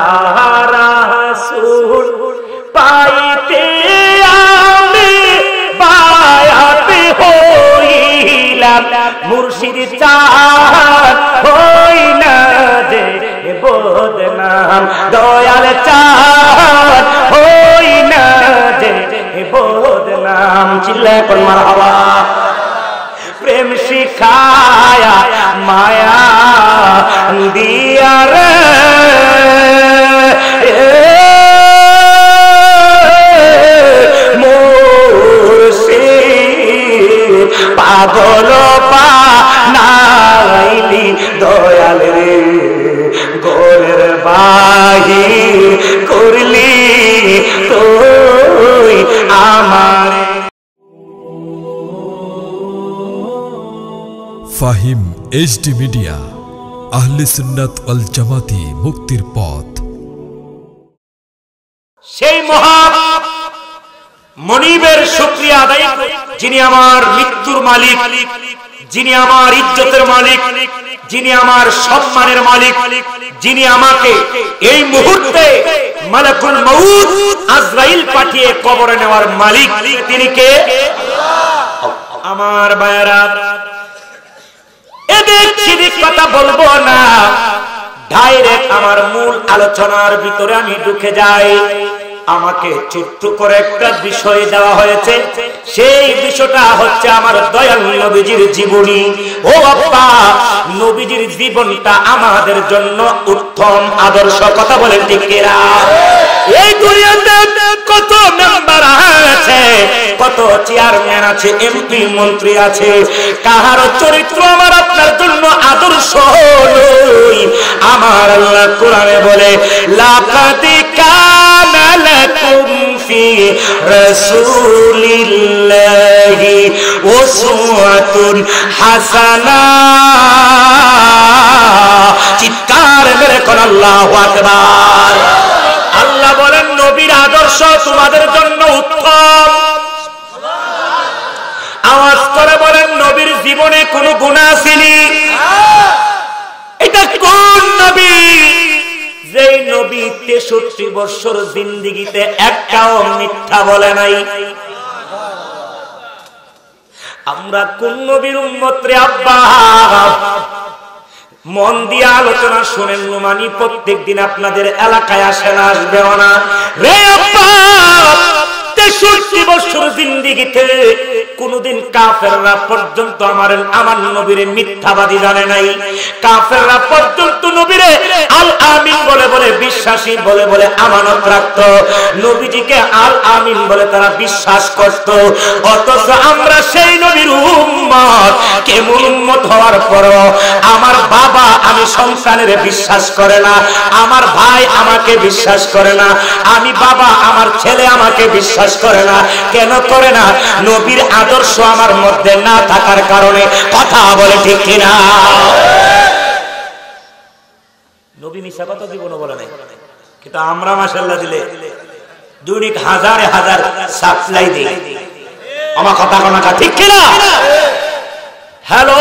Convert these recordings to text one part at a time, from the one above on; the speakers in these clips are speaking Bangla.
রাসূল পাইতে আমি বায়াত হইলাম মুর্শিদ চাঁদ হই না যে বদনাম দয়াল চাঁদ হই না যে বদনাম চিল্লায় কোন মারহাবা প্রেম শিখায়া মায়া দিয়া রে মুর্শিদ পাগল বানাইলি দয়াল রে গোরের বাহির করলি তুই আমার ফাহিম এইচডি মিডিয়া, আহলে সুন্নাত ওয়াল জামাতি, মুক্তির পথ। সেই মহা মনিবের শুকরিয়া আদায় যিনি আমার মৃত্যুর মালিক, যিনি আমার ইজ্জতের মালিক, যিনি আমার সম্মানের মালিক, যিনি আমাকে এই মুহূর্তে মালাকুল মউত আজরাইল পাঠিয়ে কবরে নেওয়ার মালিক, তিনি কে? আমার ভাইরা এদিক সেদিক কথা বলবো না, ডাইরেক্ট আমার মূল আলোচনার ভিতরে আমি ঢুকে যাই। আমাকে ছোট্ট করে একটা বিষয় দেওয়া হয়েছে, সেই বিষয়টা হচ্ছে আমার দয়াল নবীজির জীবনী। ও বাবা, নবীজির জীবনটা আমাদের জন্য উত্তম আদর্শ, কথা বলেন ঠিক কিনা? এই দুনিয়াতে কত মেম্বার আছে, কত চেয়ারম্যান আছে, এমপি মন্ত্রী আছে, কাহার চরিত্র আমার আপনার জন্য আদর্শ নয়। আমার আল্লাহ কোরআনে বলে লাকাদ কানা লাকুম ফি রাসূলিল্লাহি উসওয়াতুন হাসানাহ। চিৎকার মেরে কোন আল্লাহু আকবার। আল্লাহ বলেন নবীর আদর্শ তোমাদের জন্য উত্তম। আওয়াজ করে বলেন নবীর জীবনে কোনো গুনাহ ছিলি? এটা কোন নবী? যেই নবী 63 বছর জিন্দেগিতে একটাও মিথ্যা বলে নাই। আমরা কোন নবীর উম্মত রে আব্বা? মন দিয়ে আলোচনা শুনেন, নুমানি প্রত্যেক দিন আপনাদের এলাকায় আসে না, আসবেও না রে আব্বা। 63 বছর জিন্দেগিতে কোনদিন কাফেররা পর্যন্ত আমার নবীরে মিথ্যাবাদী জানে নাই। কাফেররা পর্যন্ত নবীরে আল আমিন বলে বলে বিশ্বাসী বলে বলে আমানত রাখত, নবীজিকে আল আমিন বলে তারা বিশ্বাস করত। অথচ আমরা সেই নবীর উম্মত, কেমন উম্মত হওয়ার পরও আমার বাবা আমি সন্তানের বিশ্বাস করে না, আমার ভাই আমাকে বিশ্বাস করে না, আমি বাবা আমার ছেলে আমাকে বিশ্বাস করে না। কেন করে না? নবীর আদর্শ আমার মধ্যে না থাকার কারণে। কথা বলে ঠিক কিনা? নবী মিশা কথা জীবনও বলে নাই, কিন্তু আমরা মাশাআল্লাহ দিলে দৈনিক হাজারে হাজার সাপ্লাই দিই। আমার কথা কোনটা ঠিক কিনা? হ্যালো,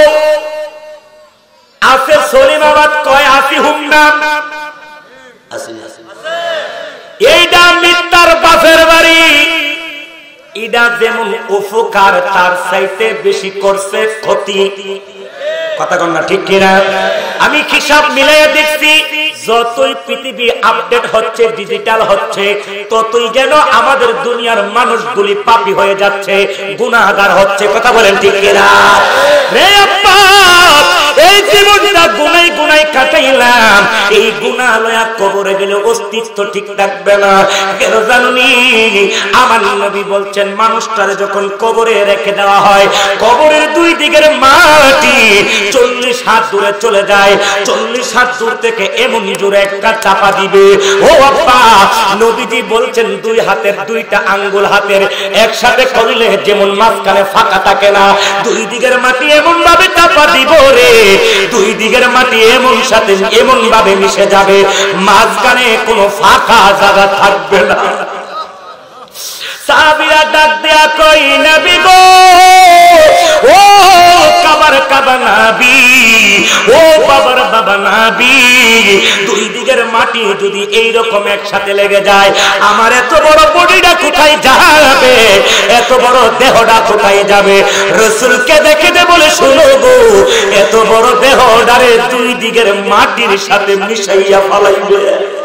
আছে সলিমাবাদ কয় আসি হুমনাম আসি আসি, এইটা মিথ্যার বাপের বাড়ি। এটা যেমন উপকার তার চাইতে বেশি করছে ক্ষতি। কথা কন না ঠিক কিনা? আমি হিসাব মিলাইয়া দেখছি, যতই পৃথিবী আপডেট হচ্ছে, ডিজিটাল হচ্ছে, ততই যেন আমাদের দুনিয়ার মানুষগুলি পাপী হয়ে যাচ্ছে, গুনাহগার হচ্ছে। কথা বলেন ঠিক কিনা? রে আব্বা, এই জীবনটা গুনাই গুনাই কাটাইলাম, এই গুনাহ লয়া কবরে গেলে অস্তিত্ব ঠিক থাকবে না। কেন জানি? আমার নবী বলছেন মানুষটারে যখন কবরে রেখে দেওয়া হয়, কবরের দুই দিকের মাটি 40 হাত দূরে চলে যায়। 40 হাত দূর থেকে এমন জোরে একটা চাপা দিবে। ও আব্বা, নবীজি বলছেন দুই হাতের দুইটা আঙ্গুল হাতের একসাথে করলে যেমন মাঝখানে ফাঁকা থাকে না, দুই দিকের মাটি এমন ভাবে চাপা দিব রে, দুই দিকের মাটি এমন সাথে এমন ভাবে মিশে যাবে, মাঝখানে কোনো ফাঁকা জায়গা থাকবে না। সাহাবীরা ডাক দেয়া কই নবী গো, ও কাবার কাবা নবী, ও বাবার বাবা নবী, দুই দিকের মাটি যদি এই রকম একসাথে লেগে যায় আমার এত বড় বডিটা কোথায় যাবে, এত বড় দেহটা কোথায় যাবে? রাসূলকে দেখে দে বলে শোনো গো, এত বড় দেহটারে দুই দিকের মাটির সাথে মিশাইয়া ফলাইবে,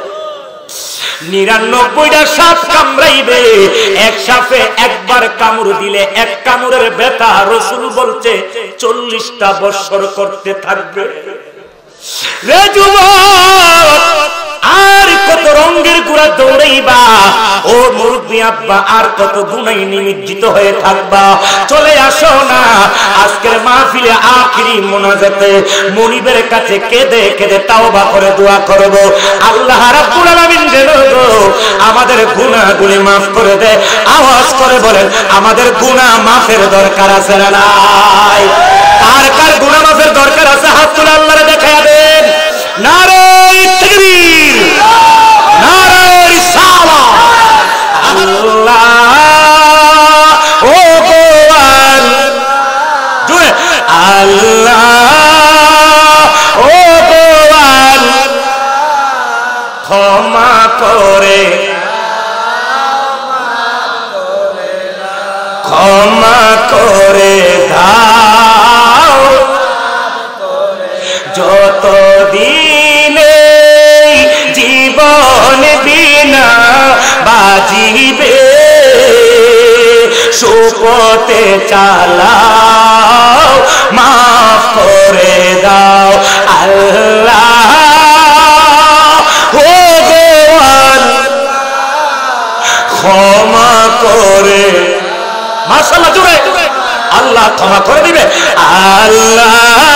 99টা সাপ কামড়াইবে, এক সাপে একবার কামড় দিলে এক কামড়ের ব্যথা রাসূল বলছে 40টা বছর করতে থাকবে। রে যুবক, আর কত রঙের গুড়া দৌড়াইবা, ও মুরব্বি আব্বা আর কত গুনাই নিমজ্জিত হয়ে থাকবা, চলে আসো না আজকের মাহফিলে আখিরি মুনাজাতে মনিবের কাছে কেঁদে কেঁদে তাওবা করে দোয়া করব, আল্লাহ রাব্বুল আলামিন যেন আমাদের গুনাহগুলি মাফ করে দেয়। আওয়াজ করে বলেন আমাদের গুনাহ মাফের দরকার আছে না নাই? কার কার গুনাহ মাফের দরকার আছে হাত তুলে আল্লাহরে দেখায়া দেন। নারে তাকবীর, নারে রিসালাত। আল্লাহ ও গোয়াল জুড়ে, আল্লাহ ও গোয়াল ক্ষমা করে, ক্ষমা করে দাও, যত দিনে জীবন বিনা বাজিবে সুপথে চালাও, মাফ করে দাও আল্লাহ ও গোয়াল ক্ষমা করে, মাশাআল্লাহ জুড়ে আল্লাহ ক্ষমা করে দিবে, আল্লাহ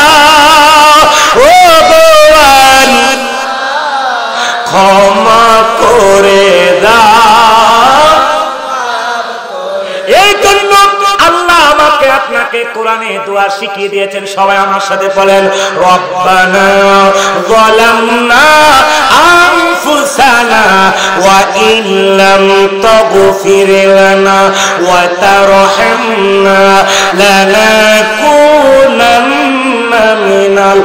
ও গোয়াল ক্ষমা করে দাও। এই জন্য আল্লাহ আমাকে আপনাকে কোরআনে দোয়া শিখিয়ে দিয়েছেন, সবাই আমার সাথে বলেন রব্বানা যালামনা আনফুসানা ওয়া ইল্লাম তাগফির লানা ওয়া তারহামনা লানাকুনান্না মিনাল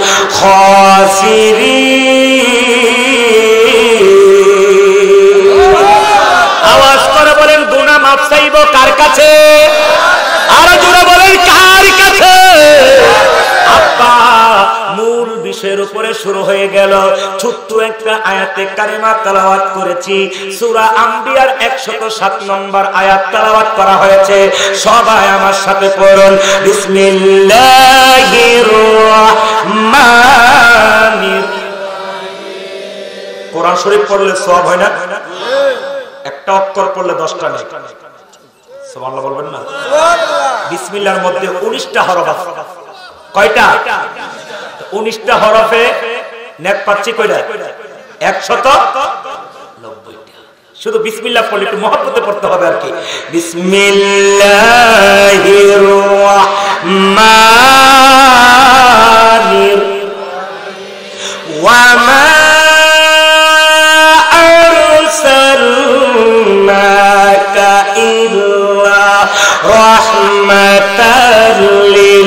খাসিরিন। আওয়াজ করে বলেন গুনাহ মাফ চাইব কার কাছে? আরো জোরে বলেন কার কাছে? আব্বা মূল বিষয়ের উপরে শুরু হয়ে গেল, ছোট্ট একটা আয়াতে কারিমা তেলাওয়াত করেছি, সূরা আম্বিয়ার 107 নম্বর আয়াত তেলাওয়াত করা হয়েছে, সবাই আমার সাথে পড়ুন বিসমিল্লাহির রহমানির। কোরআন শরীফ পড়লে সওয়াব হয় না? একটা অক্ষর পড়লে 10টা নেই, সুবহানাল্লাহ বলবেন না? বিসমিল্লাহর মধ্যে 19টা হরফ আছে, কয়টা? 19টা হরফে নেক পাচ্ছি কয়টা? 190টা। শুধু বিসমিল্লাহ পড়লে একটু মহব্বতে পড়তে হবে আর কি। বিসমিল্লাহির রহমানির ওয়া মা আরসালনাকা ইল্লা রাহমাতাল লিল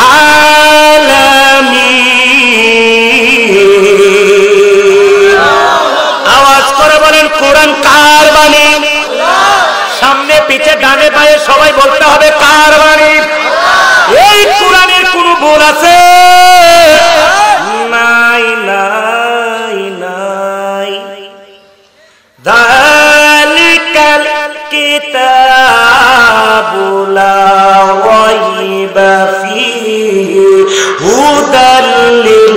আলামিন। আওয়াজ করে বলেন কোরআন কার বাণী? সামনে পিছে ডানে বাঁয়ে সবাই বলতে হবে কার বাণী? এই কোরআনের কোন ভুল আছে? নাই নাই নাই। যালিকাল কিতাবু লা রাইবা ফীহি হুদাল লিল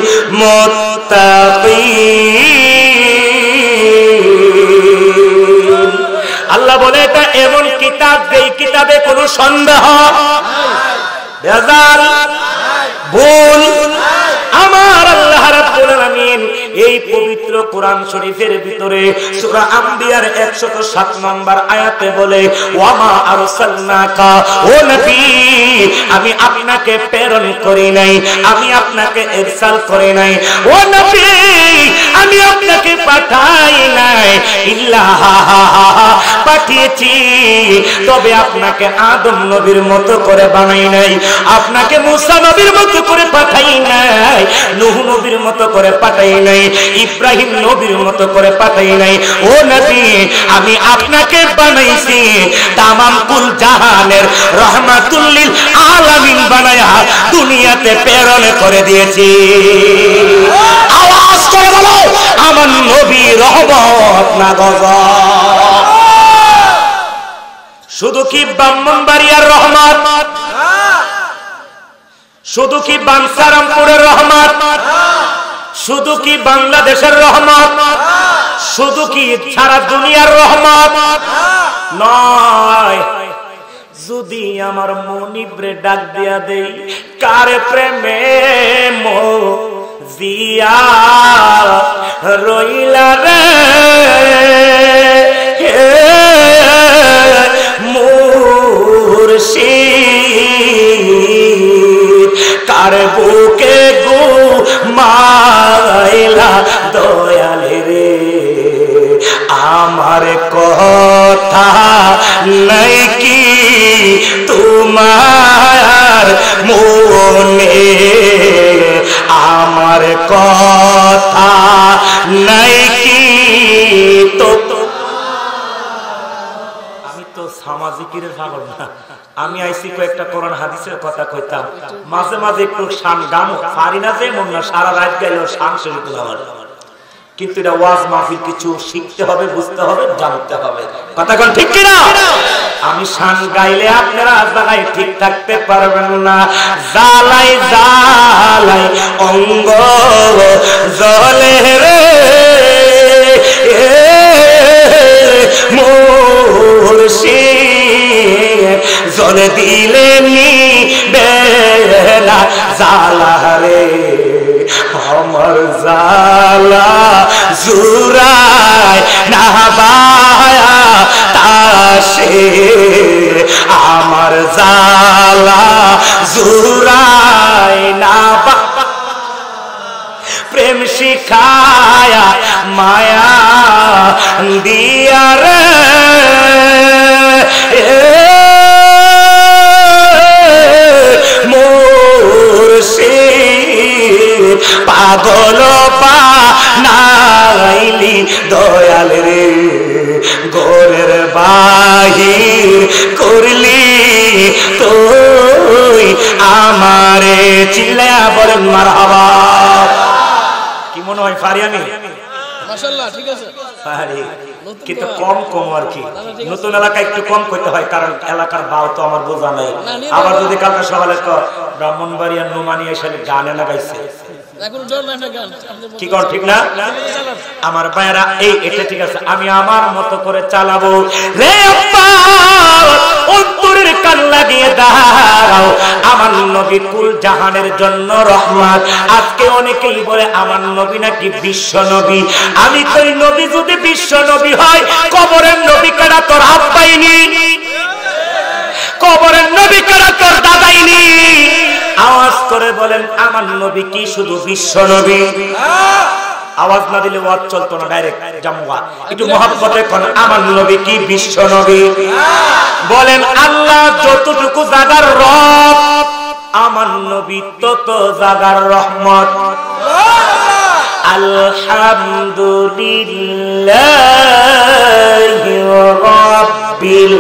মুত্তাকিন। আল্লাহ বলে এটা এমন কিতাব যেই কিতাবে কোনো সন্দেহ, ভেজাল, ভুল আমার আল্লাহ রাব্বুল আলামিন এই পবিত্র কোরআন শরীফের ভিতরে সূরা আম্বিয়ার 107 নম্বর আয়াতে বলে ওয়ামা আরসালনাকা, ও নবী আমি আপনাকে প্রেরণ করি নাই, আমি আপনাকে ইরসাল করি নাই, ও নবী আমি আপনাকে পাঠাই নাই, নাই ইল্লা পাঠিয়েছি, তবে আপনাকে আদম নবীর মতো করে বানাই নাই, আপনাকে মুসা নবীর মতো করে পাঠাই নাই, নূহ নবীর মতো করে পাঠাই নাই, ইব্রাহিম নবীর মতো করে পাঠাই নাই। ও নবী, আমি আপনাকে বানাইছি তামাম কুল জাহানের রহমাতুল লিল আলামিন বানায়া দুনিয়াতে প্রেরণ করে দিয়েছি। আওয়াজ করে বলো, আমার নবী রহমত না গজব। শুধু কি ব্রাহ্মণবাড়িয়ার রহমত, শুধু কি বাঞ্ছারামপুরের রহমত, শুধু কি বাংলাদেশের রহমত, শুধু কি সারা দুনিয়ার রহমত নয়। যদি আমার মনিবরে ডাক দিয়া দেই, কারে প্রেমে মজিয়া রইলা রে মুর্শিদ, কার বুকে গো মাইলা দয়ালে রে, আমার কথা নাই কি তোমার মনে, আমার কথা নাই কি তো। আমি তো সামাজিকের পাগল না, আমি আইসি কয়েকটা কোরআন হাদিসের কথা কইতাম, মাঝে মাঝে একটু শান গান পারি না, যে মন না সারা রাত গাইলেও শান শরীর আমার, কিন্তু এটা ওয়াজ মাহফিল, কিছু শিখতে হবে, বুঝতে হবে, জানতে হবে। কথা কোন ঠিক কিনা? আমি শান গাইলে আপনারা জায়গায় ঠিক থাকতে পারবেন না, জালাই জালাই অঙ্গ জলে রে মুর্শিদ, জলে দিলে নি বেলা জালা রে, আমার জালা জুরায় না বায়া তাসে, আমার জালা জুরায় না বা, প্রেম শিখায়া মায়া দিয়া রে মুর্শিদ, পাগল বানাইলি দয়াল রে, গোরের বাহির করলি তুই আমারে, চিল্লায়া বলেন মারহাবা। কি মনে হয় পারি আমি? মাশাআল্লাহ, ঠিক আছে পারি, কিন্তু কম কম আর কি। নতুন এলাকায় একটু কম করতে হয়, কারণ এলাকার বাও তো আমার বোঝা নাই। আবার যদি কালকে সকালে ব্রাহ্মণবাড়িয়ার নোমানি এসে গানে লাগাইছে, কি কর ঠিক না? আমার ভাইরা এই এটা ঠিক আছে, আমি আমার মতো করে চালাবো রে। অন্তরের কান লাগিয়ে দাও, আমার নবী কুল জাহানের জন্য রহমত। আজকে অনেকেই বলে আমার নবী নাকি বিশ্ব নবী। আমি কই, নবী যদি বিশ্ব নবী হয়, কবরের নবী কেডা তোর আব্বাইনি? কবরের নবী কেডা তোর দাদাইনি? আওয়াজ করে বলেন, আমার নবী কি শুধু বিশ্ব নবী? আওয়াজ না দিলে ওয়াজ চলতো না, ডাইরেক্ট জামুয়া। একটু মহব্বতে কোন, আমার নবী কি বিশ্ব নবী? বলেন, আল্লাহ যতটুকু জাগার রব, আমার নবী তত জাগার রহমত। আলহামদুলিল্লাহি রাব্বিল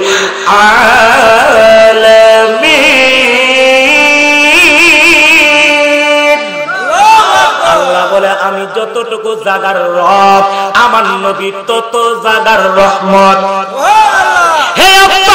আলামিন। আল্লাহ বলে, আমি যতটুকু জাগার রব, আমার নবী তত জাগার রহমত। হে আল্লাহ,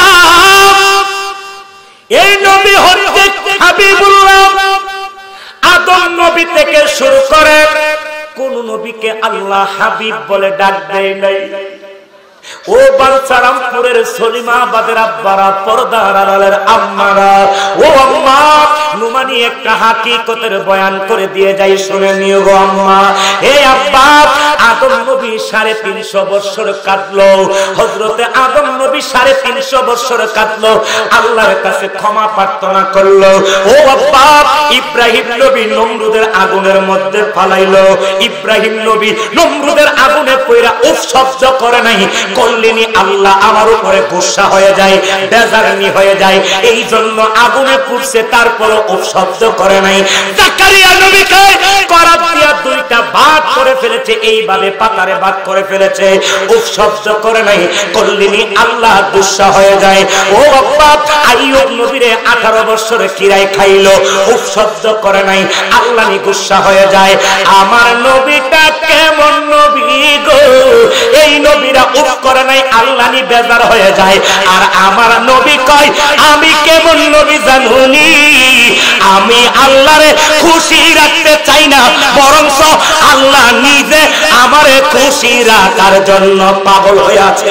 এই নবী হচ্ছে হাবিবুল্লাহ। আদম নবী থেকে শুরু করে কোন নবীকে আল্লাহ হাবিব বলে ডাক দেয় নাই। ও বাঞ্ছারামপুরের সলিমাবাদের আব্বারা, পর্দার আড়ালের আম্মারা, ও আম্মা, নুমানি একটা হাকিকতের বয়ান করে দিয়ে যাই, শুনে নিও গো আম্মা। হে আব্বা, আদম নবী 350 বছর কাটলো, হযরতে আদম নবী 350 বছর কাটলো, আল্লাহর কাছে ক্ষমা প্রার্থনা করলো। ও আব্বা, ইব্রাহিম নবী নমরুদের আগুনের মধ্যে ফালাইলো, ইব্রাহিম নবী নমরুদের আগুনে পইরা উফ শব্দ করে নাই, করলেনি আল্লাহ আমার উপরে গুসা হয়ে যায়, বেজারনি হয়ে যায়, এই জন্য আগুনে পুড়ছে, তারপরে উফ শব্দ করে নাই। জাকারিয়া নবীকে করাত দিয়া দুইটা ভাগ করে ফেলেছে, এইভাবে পাতারে ভাগ করে ফেলেছে, উফ শব্দ করে নাই, করলেনি আল্লাহ গুসা হয়ে যায়। ও বাবা, আইয়ুব নবীরে 18 বছরে কিরাই খাইলো, উফ শব্দ করে নাই, আল্লাহ নি গুসা হয়ে যায়। আমার নবীটা কেমন নবী গো, এই নবীরা উফ করে নাই, আল্লাহ নি বেজার হয়ে যায়। আর আমার নবী কয় আমি কেমন নবী জানুনি, আমি আল্লাহরে খুশি রাখতে চাই না, বরঞ্চ আল্লাহ নিজে আমারে খুশি রাখার জন্য পাগল হয়ে আছে।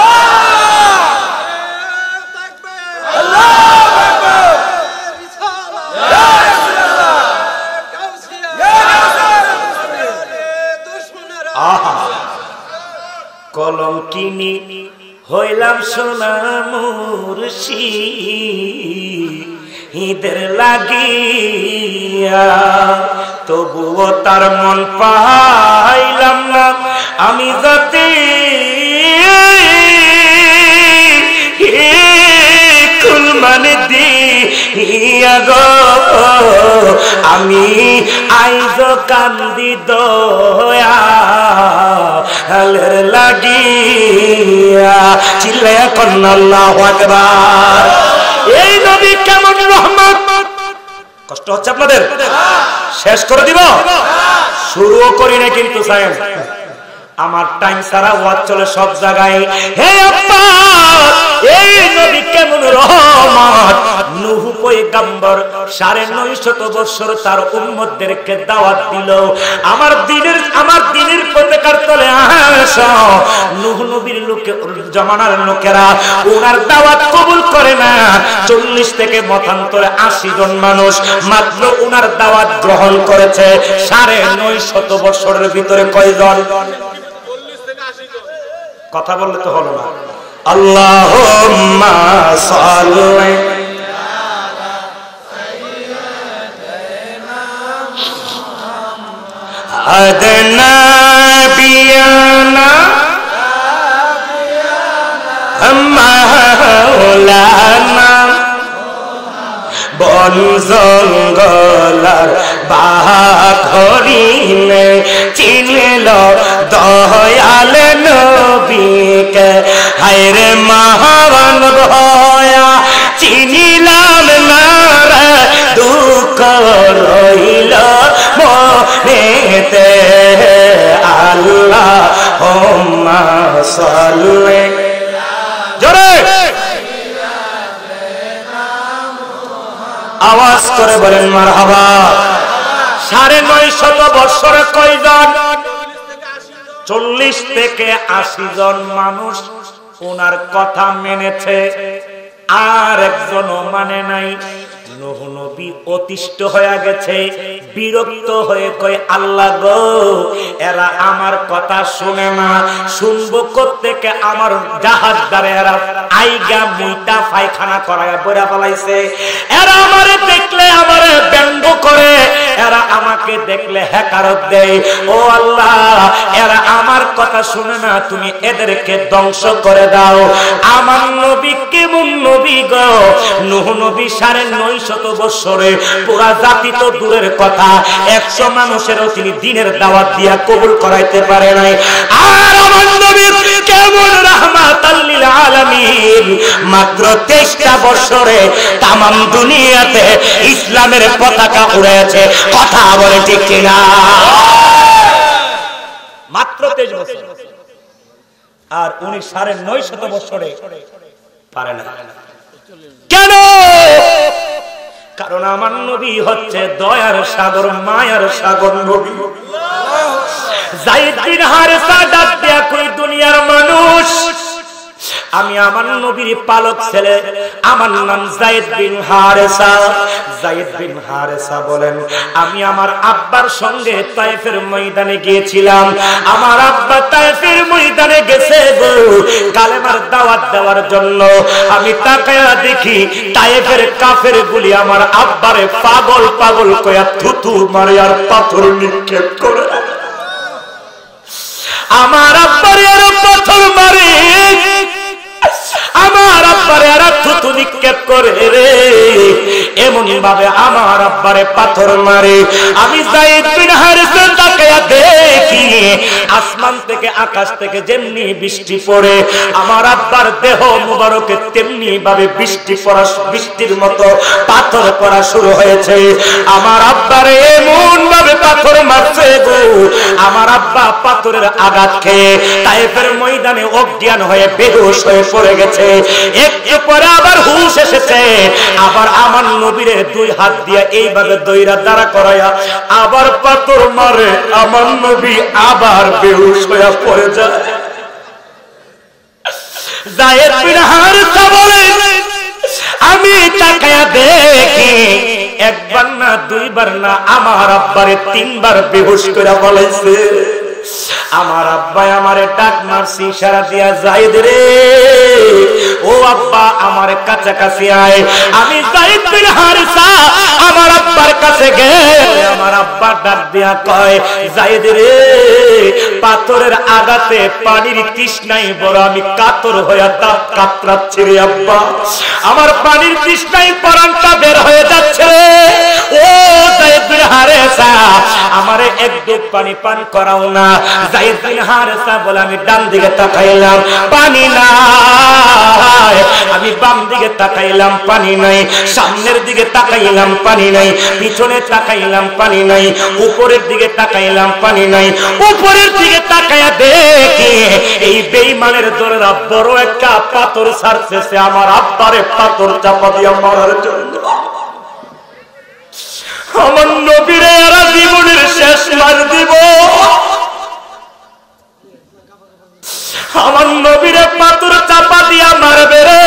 কলম কিনি হইলাম সোনা মুর্শিদের লাগিয়া, তবুও তার মন পাইলাম না, আমি যাতে কুলমানে দিয়া গো, আমি আইজ কান্দি দয়া লাগিয়া, চিল্লায়া কন্না আল্লাহু আকবার। এই নবী কেমন রহমত। কষ্ট হচ্ছে আপনাদের? শেষ করে দিব, শুরুও করি না কিন্তু সায়েন্স আমার টাইম সারা ওয়াজ চলে সব জায়গায়। হে আব্বা, এই নবী কেমন রহমত। নূহ পয়গম্বর 950 বছর তার উম্মতদেরকে দাওয়াত দিল, আমার দ্বীনের পতাকার তলে আসো। নূহ নবীর লোকে জামানার লোকেরা ওনার দাওয়াত কবুল করে না। 40 থেকে মতান্তরে 80 জন মানুষ মাত্র ওনার দাওয়াত গ্রহণ করেছে। 950 বছরের ভিতরে কয়জন? কথা বললে তো হলো না। আল্লাহুম্মা সাল্লি আদনা বিয়ানা মাওলানা, বন জঙ্গলার বাঘরিনে চিনল দয়াল নবীকে, হায়রে মহান ভয়া চিনিলাম না রে, দুঃখ রইল মনেতে। আল্লাহুম্মা সাল্লি, জোরে আওয়াজ করে বলেন মারহাবা। 950 বছরে কয়জন? 40 থেকে 80 জন মানুষ ওনার কথা মেনেছে, আর একজনও মানে নাই। নূহ নবী অতিষ্ঠ হয়ে গেছে, বিরক্ত হয়ে কয় আল্লাহ গো, এরা আমার কথা শুনে না, শুনবো কোত্থেকে? আমার জাহাজ দ্বারা এরা আইগা মুইটা পায়খানা করায় বইরা ফেলাইছে। এরা আমারে দেখলে আমারে ব্যঙ্গ করে, এরা আমাকে দেখলে হ্যাকারত দেয়। ও আল্লাহ, এরা আমার কথা শুনে না, তুমি এদেরকে ধ্বংস করে দাও। আমার নবী কেমন নবী গো, নূহ নবী 950 বছরে পুরা জাতি তো দূরের কথা, 100 মানুষেরও তিনি দিনের দাওয়াত দিয়া কবুল করাইতে পারে নাই। আর আমার নবী কেমন রাহমাতাল লিল আলামিন, মাত্র 23টা বছরে তামাম দুনিয়াতে ইসলামের পতাকা উড়েছে। কথা বলে ঠিক কিনা? মাত্র 23 বছর, আর উনি 950 বছরে পারে না। কেন? কারণ আমার নবী হচ্ছে দয়ার সাগর, মায়ার সাগর নবী। যায়েদ বিন হারেসা ডাক দিয়া কই, দুনিয়ার মানুষ, আমি আমার নবীর পালক ছেলে, আমার নাম যায়েদ বিন হারেসা। যায়েদ বিন হারেসা বলেন, আমি আমার আব্বার সঙ্গে তায়েফের ময়দানে গিয়েছিলাম। আমার আব্বা তায়েফের ময়দানে গেছে গো কালেমার দাওয়াত দেওয়ার জন্য। আমি তাকায়া দেখি তায়েফের কাফের গুলি আমার আব্বারে পাগল পাগল কয়া থুতু মারে আর পাথর নিক্ষেপ করে। আমার আব্বারে পাথর মারে, আমার আব্বারে আর থুতু নিক্ষেপ করে রে, এমন ভাবে আমার আব্বারে পাথর মারে। আমি যায়েদ বিন হারিসা তাকায়া দেখি আসমান থেকে আকাশ থেকে যেমনি বৃষ্টি পড়ে আমার আব্বার দেহ মুবারকে তেমনি ভাবে বৃষ্টির মতো পাথর পড়া শুরু হয়েছে। আমার আব্বারে এমন ভাবে পাথর মারছে গো, আমার আব্বা পাথরের আঘাত খেয়ে তায়েফের ময়দানে অজ্ঞান হয়ে বেহুশ হয়ে পড়ে গেছে। একটু পরে আবার হুঁশ এসেছে, আবার আমার নবীরে দুই হাত দিয়ে এইভাবে দইরা দাঁড়া করায়া আবার পাথর মারে, আমার নবী আবার বেহুশ হয়ে পড়ে যায়। যায়েদ বিন হারিসা বলে আমি তাকায়া দেখি একবার না দুইবার না আমার আব্বারে তিনবার বেহুশ করে বলেছে। আমার আব্বা আমারে ডাক মারছি ইশারা দিয়া, যায়েদ রে ও আব্বা আমার কাছাকাছি আয়। আমি যায়েদ বিন হারিসা আমার আব্বার কাছে গেলে আমার আব্বা ডাক দিয়া কয়, যায়েদ রে পাথরের আঘাতে পানির তৃষ্ণায় বড় আমি কাতর হয়ে কাতরাচ্ছি রে আব্বা, আমার পানির তৃষ্ণায় পরানটা বের হয়ে যাচ্ছে রে। ও যায়েদ বিন হারিসা আমারে এক ডুব পানি পান করাও না। যায়েদ বিন হারিসা বলে আমি ডান দিকে তাকাইলাম পানি নাই, আমি বাম দিকে তাকাইলাম পানি নাই, সামনের দিকে তাকাইলাম পানি নাই, পিছনে তাকাইলাম পানি নাই, উপরের দিকে তাকাইলাম পানি নাই। উপরের দিকে তাকায়া দেখি এই বেঈমানের দলেরা বড় একটা পাথর ছাড়তেছে আমার আব্বারে পাথর চাপা দিয়া মারার জন্য। আমার নবীরে এরা জীবনের শেষ মার দিব, আমার নবীরে পাথর চাপা দিয়া মারবে রে।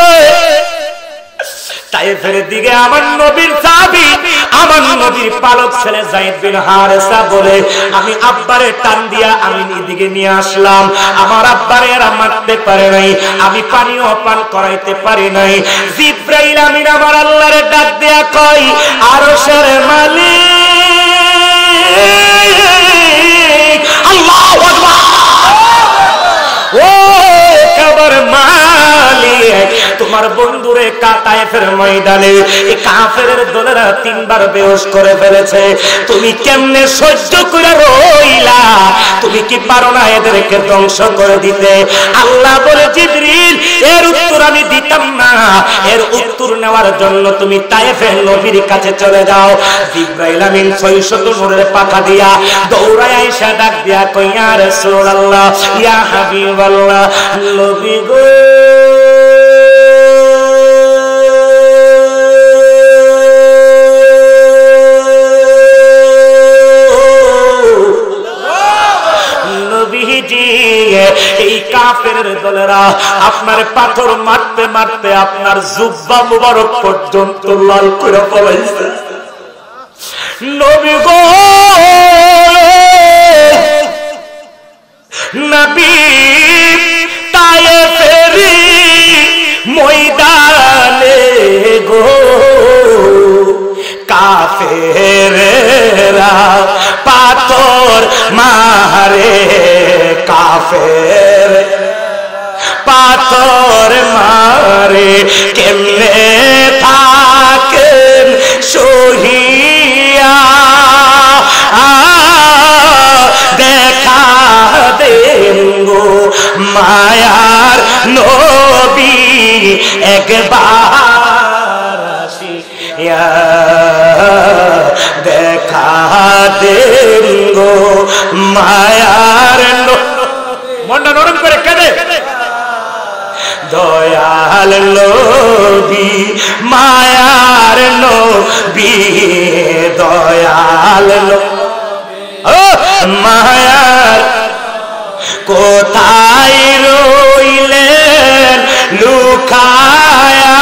তায়েফের দিকে আমার নবীর সাহাবী আমার নবীর পালক ছেলে যায়েদ বিন হারিসা বলে আমি আব্বারে টান দিয়া আমি এদিকে নিয়ে আসলাম। আমার আব্বারে এরা মারতে পারে নাই, আমি পানিও পান করাইতে পারি নাই। জিবরাইল আমিন আমার আল্লাহরে ডাক দিয়া কই, আরশের মালিক আল্লাহু আকবার, ও কবর মালিক তোমার বন্ধুরে তায়েফের ময়দানে এই কাফেরের দলেরা তিনবার বেহুশ করে ফেলেছে, তুমি কেমনে সহ্য করে রইলা? তুমি কি পারো না এদেরকে ধ্বংস করে দিতে? আল্লাহ বলে জিবরিল এর উত্তর আমি দিতাম না, এর উত্তর নেওয়ার জন্য তুমি তায়েফের নবীর কাছে চলে যাও। জিবরাইল আমিন 600 নূরের পাখা দিয়া দৌড়ায় আয়েশা ডাক দিয়া কই, ইয়া রাসূলুল্লাহ ইয়া হাবিবাল্লাহ নবী গো এই কাফেরের দলেরা আপনার পাথর মারতে মারতে আপনার জুব্বা মুবারক পর্যন্ত লাল করে ফেলাইছে। নবী গো নবী তায়েফের ময়দানে গো কাফেরেরা পাথর মারে, কাফের পাথর মারে কেমনে থাকেন সহিয়া, দেখা দেন গো মায়ার নবী একবার আসিয়া, দেখা দেন গো মায়ার মনটা নরম করে কেঁদে, দয়াল নবী মায়ার নবী, দয়াল মায়ার কোথায় রইলেন লুকায়া,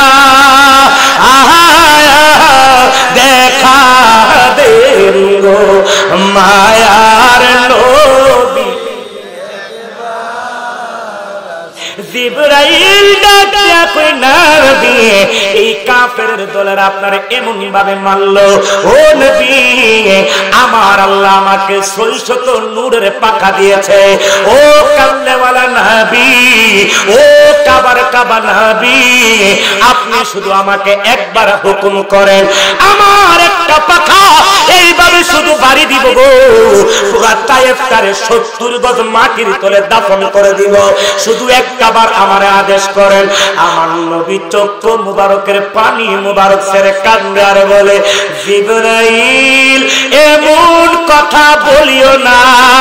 দেখা দেন গো মায়ার নবী। জিবরাইল ডাকিয়া কই, নবী এই কাফেরের দলের আপনারা এমন ভাবে মারলো, ও নবী আমার আল্লাহ আমাকে 600 নূরের পাখা দিয়েছে, ও কামলেওয়ালা মারহাবা নবী, আপনি শুধু আমাকে একবার হুকুম করেন, আমার একটা পাখা এইভাবে শুধু বাড়ি দিব গো, পুরা তায়েফটারে 70 গজ মাটির তলে দাফন করে দিব, শুধু একবার আমারে আদেশ করেন। আমার নবী চক্ষু মুবারকের পানি মুবারক ছেড়ে কান্দে আর বলে, জিবরাইল এমন কথা বলিও না,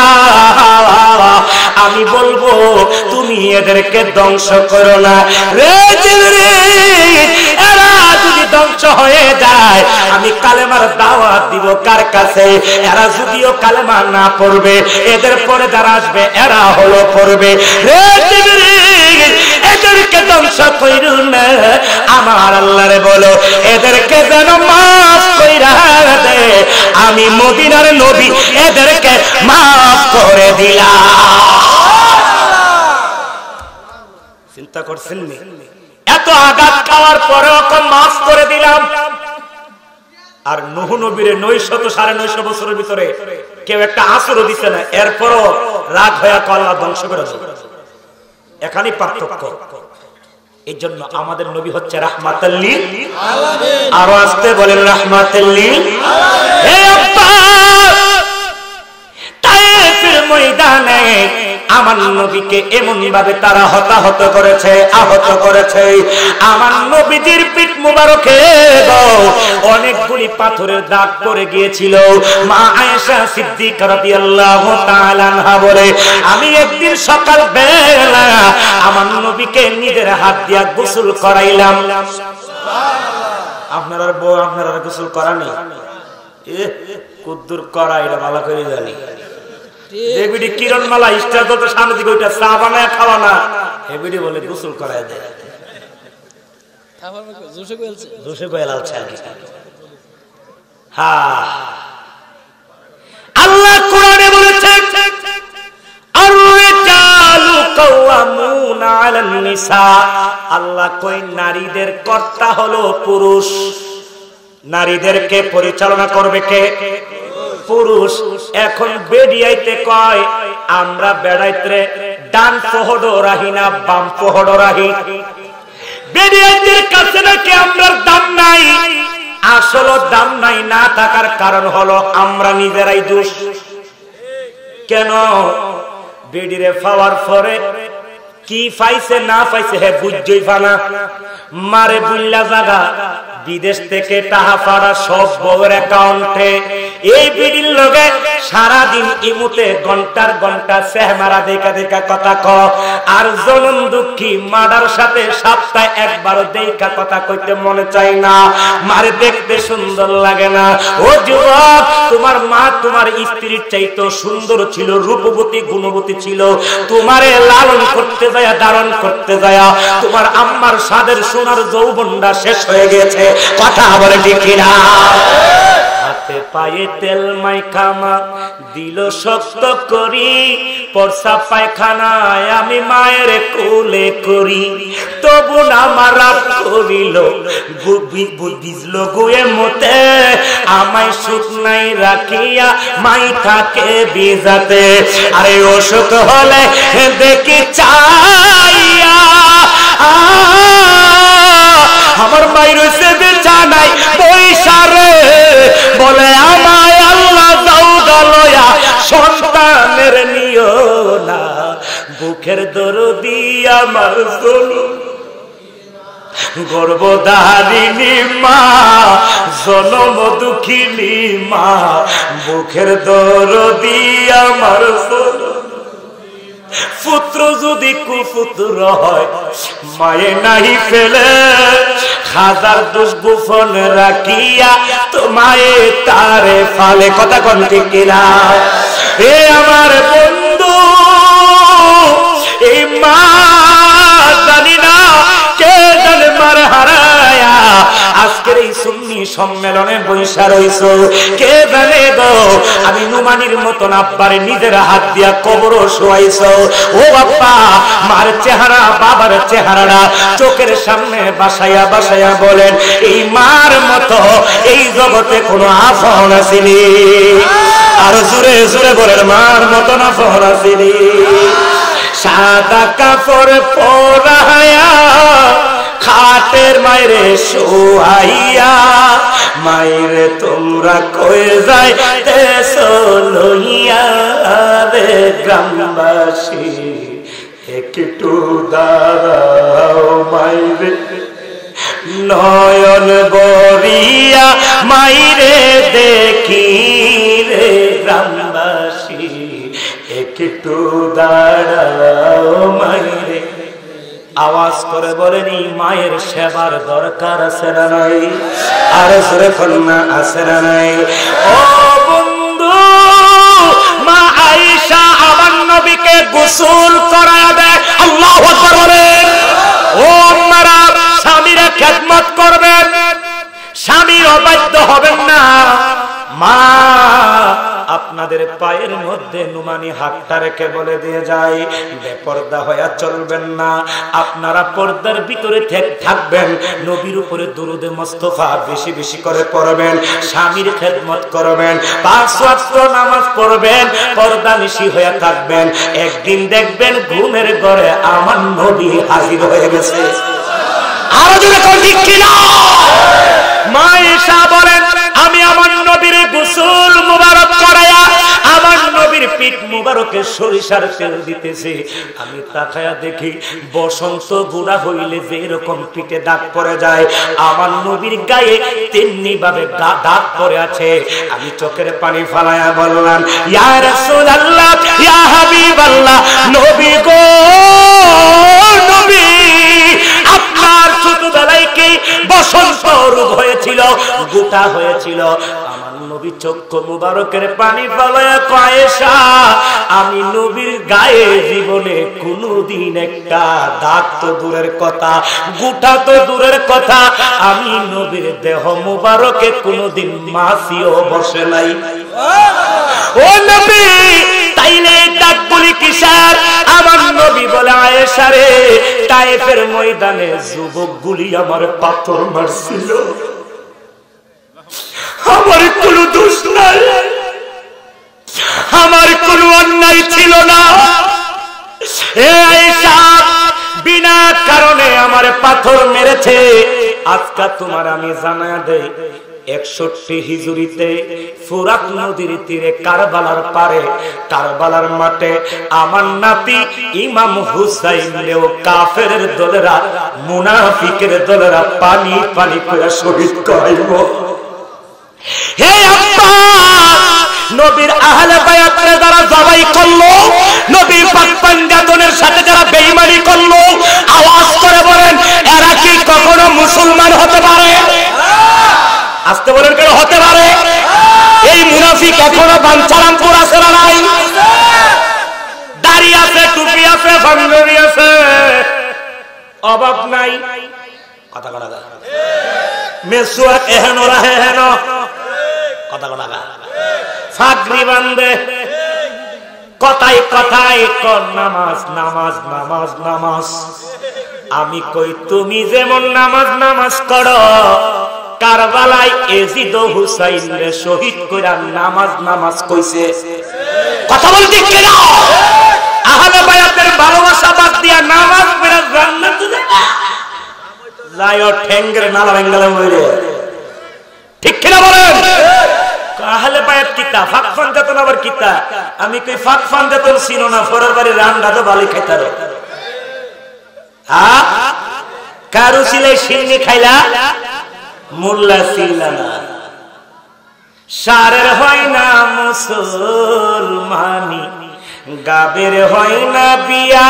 আমি বলবো তুমি এদেরকে ধ্বংস করো না। রে জিবরাইল, এরা যদি ধ্বংস হয়ে যায় আমি কালেমার দাওয়াত দিব কার কাছে? এরা যদিও কালেমা না পড়বে, এদের পরে যারা আসবে এরা হলো পড়বে। রে জিবরাইল, এদেরকে ধ্বংস কইরো না, আমার আল্লাহরে বলো এদেরকে যেন মাফ কইরা দে, আমি মদিনার নবী এদেরকে মাফ করে দিলাম। চিন্তা করছেন নি? এত আঘাত খাওয়ার পরেও মাফ করে দিলাম। আর নূহ নবীর 900-950 বছরের ভিতরে কেউ একটা আসরও দিছে না, এরপরও রাগ হয়ে আল্লাহ ধ্বংস করে দেবে। এখানেই পার্থক্য। এই জন্য আমাদের নবী হচ্ছে রাহমাতুল লিল আলামিন। আরো আসতে বলেন রাহমাতুল লিল আলামিন। হে আব্বা, তায়েফের ময়দানে আমার নবীকে এমন ভাবে তারা হতাহত করেছে, আহত করেছে। আমার নবীজির পিঠ মুবারকে অনেকগুলি পাথরের দাগ পড়ে গিয়েছিল। মা আয়েশা সিদ্দিকা রাদিয়াল্লাহু তাআলা আনহা বলে, আমি একদিন সকাল বেলা আমার নবীকে নিজের হাত দিয়া গোসল করাইলাম। আপনারা গোসল করানি? কুদ্দুর করা, এটা ভালো করে জানি। এবিডি কিরণমালা স্টার যত সামনে দিকে ওইটা চা বানায় খাওয়া না, এবিডি বলে গোসল করায় দেয়। আল্লাহ কোরআনে বলেছেন, আল্লাহ কই নারীদের কর্তা হলো পুরুষ, নারীদেরকে পরিচালনা করবে কে? পুরুষ। এখন বেডিয়াইতে কয় আমরা বেড়াইতে ডান পোহড় রাহি না বাম পোহড় রাহি। বেডিয়াইতের কাছে নাকি আমরা দাম নাই, আসলে দাম নাই না থাকার কারণ হলো আমরা নিজেরাই দোষ। কেন? বেডিরে পাওয়ার পরে কি পাইছে না পাইছে হে বুঝই পানা, মারে বুল্লা জায়গা বিদেশ থেকে টাকা পাড়া সব বউর অ্যাকাউন্টে। এই বিডির লগে সারাদিন ইমুতে ঘন্টার ঘন্টা চেহারা দেখা দেখা কথা ক, আর জনম দুঃখী মাডার সাথে সপ্তাহে একবার দেখা কথা কইতে মনে চাই না, মারে দেখতে সুন্দর লাগে না। ও যুবক, তোমার মা তোমার স্ত্রীর চাইতো সুন্দর ছিল, রূপবতী গুণবতী ছিল। তোমারে লালন করতে যায়, ধারণ করতে যায়, তোমার আম্মার সাদের সোনার যৌবনটা শেষ হয়ে গেছে। কথা বলে ঠিক কিনা? হাতে পায়ে তেল মাইখামা দিল শক্ত করি, পরসা পায়খানায় আমি মায়ের কোলে করি, তবু না আমার রাত করিল বুঝলো গুয়ে মতে, আমায় শুকনাই রাখিয়া মাই থাকে বিজাতে। আরে অসুখ হলে দেখি চাইয়া আমার মাই রয়েছে বিছানায় পয়সা রে, বলে আমায় আল্লাহ দাও গালয়া সন্তানের নিও না, বুকের দরদি আমার জনম গর্ভধারিণী মা, জনম দুঃখিনী মা, বুকের দরদি আমার জনম। পুত্র যদি কুপুত্র হয় মায়ে নাহি ফেলে, হাজার দোষ গোপন রাখিয়া তোমায় তারে ফালে। কথা কোন ঠিক কিনা? এ আমার বন্ধু, এই মা জানি না কে জানে মার হারায়া আজকের এই সুন্নি সম্মেলনে বৈশা রইছো, কে জানে গো আমি নুমানির মতন আব্বারে নিজের হাত দিয়া কবর শোয়াইছো। ও বাবা, মার চেহারা বাবার চেহারাটা চোখের সামনে বাসায়া বাসায়া বলেন, এই মার মতো এই জগতে কোনো আপন আসেনি। আর জোরে জোরে বলেন, মার মতন আপন আসেনি। সাদা কাপড় পরায়া খাটের মাইরে শোয়াইয়া মাইরে তোমরা কই যাইতেছো লইয়া রে গ্রামবাসী একটু দাঁড়াও মাইরে নয়ন বরিয়া মাইরে দেখি রে গ্রামবাসী একটু দাঁড়াও মাইরে আওয়াজ করে বলেনি মায়ের সেবার দরকার আছে না নাই আর জোরে কন্যা আছে না নাই ও বন্ধু মা আয়েশা আমার নবীকে গোসল করায় দেয় আল্লাহু আকবার বলেন ও আম্মারা স্বামীরা খেদমত করবেন স্বামীর অবাধ্য হবেন না মা আপনাদের পায়ের মধ্যে নুমানি হাতটা রেখে বলে দিয়ে যায় বেপরদা হয়ে চলবেন না আপনারা পর্দার ভিতরে থাকবেন নবীর উপরে দুরুদে মুস্তাফা বেশি বেশি করে পড়বেন স্বামীর খেদমত করবেন পাঁচ ওয়াক্ত নামাজ পড়বেন পর্দা নিশি হয়ে থাকবেন একদিন দেখবেন ঘুমের ঘরে আমার নবী হাজির হয়ে গেছে আরো জোরে কোন ঠিক কিনা মা আয়েশা বলেন আমি আমার নবীর গোসল মুবারক করায়া আমার নবীর পিঠ মুবারকে সরিষার তেল দিতেছে আমি তাকায়া দেখি বসন্ত বুড়া হইলে যে এরকম পিঠে দাগ পড়ে যায় আমার নবীর গায়ে তেমনি ভাবে দাগ পড়ে আছে আমি চোখের পানি ফালায়া বললাম ইয়া রাসূলুল্লাহ ইয়া হাবিবাল্লাহ নবী গো নবী আপনার ছোটবেলায় কি বসন্ত রোগ হয়েছিল গোটা হয়েছিল আমার নবী চক্ষু মুবারকের পানি ফলায়া কয় আয়েশা আমি নবীর গায়ে জীবনে কোনদিন একটা দাগ তো দূরের কথা গোটা তো দূরের কথা আমি নবীর দেহ মুবারকে কোনদিন মাছিও বসে নাই ও নবী তাইলে দাগগুলি কিসের আমার নবী বলে আয়েশা রে তায়েফের ময়দানে যুবকগুলি আমার পাথর মারছিল আমার কোনো দোষ নাই আমার কোনো অন্যায় ছিল না হে আয়েশা বিনা কারণে আমার পাথর মেরেছে আজকে তোমার আমি জানায়া দেই 61 হিজরিতে ফুরাত নদীর তীরে কারবালার পারে কারবালার মাঠে আমার নাতি ইমাম হুসাইনও কাফেরের দলেরা মুনাফিকের দলেরা পানি পানি করে শহীদ করাইব হে আব্বা নবীর আহলে বায়াতরে যারা জবাই করলো নবীর পাক পাঞ্জাতনের সাথে যারা বেঈমানি করলো আওয়াজ করে বলেন এরা কি কখনো মুসলমান হতে পারে আসতে বলেন কেন হতে পারে এই মুনাফিক এখনো বাঞ্ছারামপুর আছে না নাই দাড়ি আছে টুপি আছে পাঞ্জাবি আছে অভাব নাই কথা কথা মেসুয়া এহেন ওরা হেন কথা কথা ফাগরি বান্ধে কথাই কথাই কর নামাজ নামাজ নামাজ নামাজ আমি কই তুমি যেমন নামাজ নামাজ করো কারবালায় এজিদ হুসাইন রে শহীদ কইরা নামাজ নামাজ কইছে কথা বলতে কি না আহলে বায়াতের ভালোবাসা বাদ দিয়া নামাজ পড়া জান্নাতে যায়ও ঠেঙ্গের নালা বেঙ্গলে মরে ঠিক কি না বলেন আহলে বায়াত কিতা ফাক ফান যতন আবার কিতা আমি কই ফাক ফান যতন চিনো না ফরের বাড়ি রান্না তো ভালো খাইতারো হ্যাঁ কারু সিলাই সিন্নি খাইলা মোল্লা সিল্লানা সারের হয় না মুসলমানি গাবের হয় না বিয়া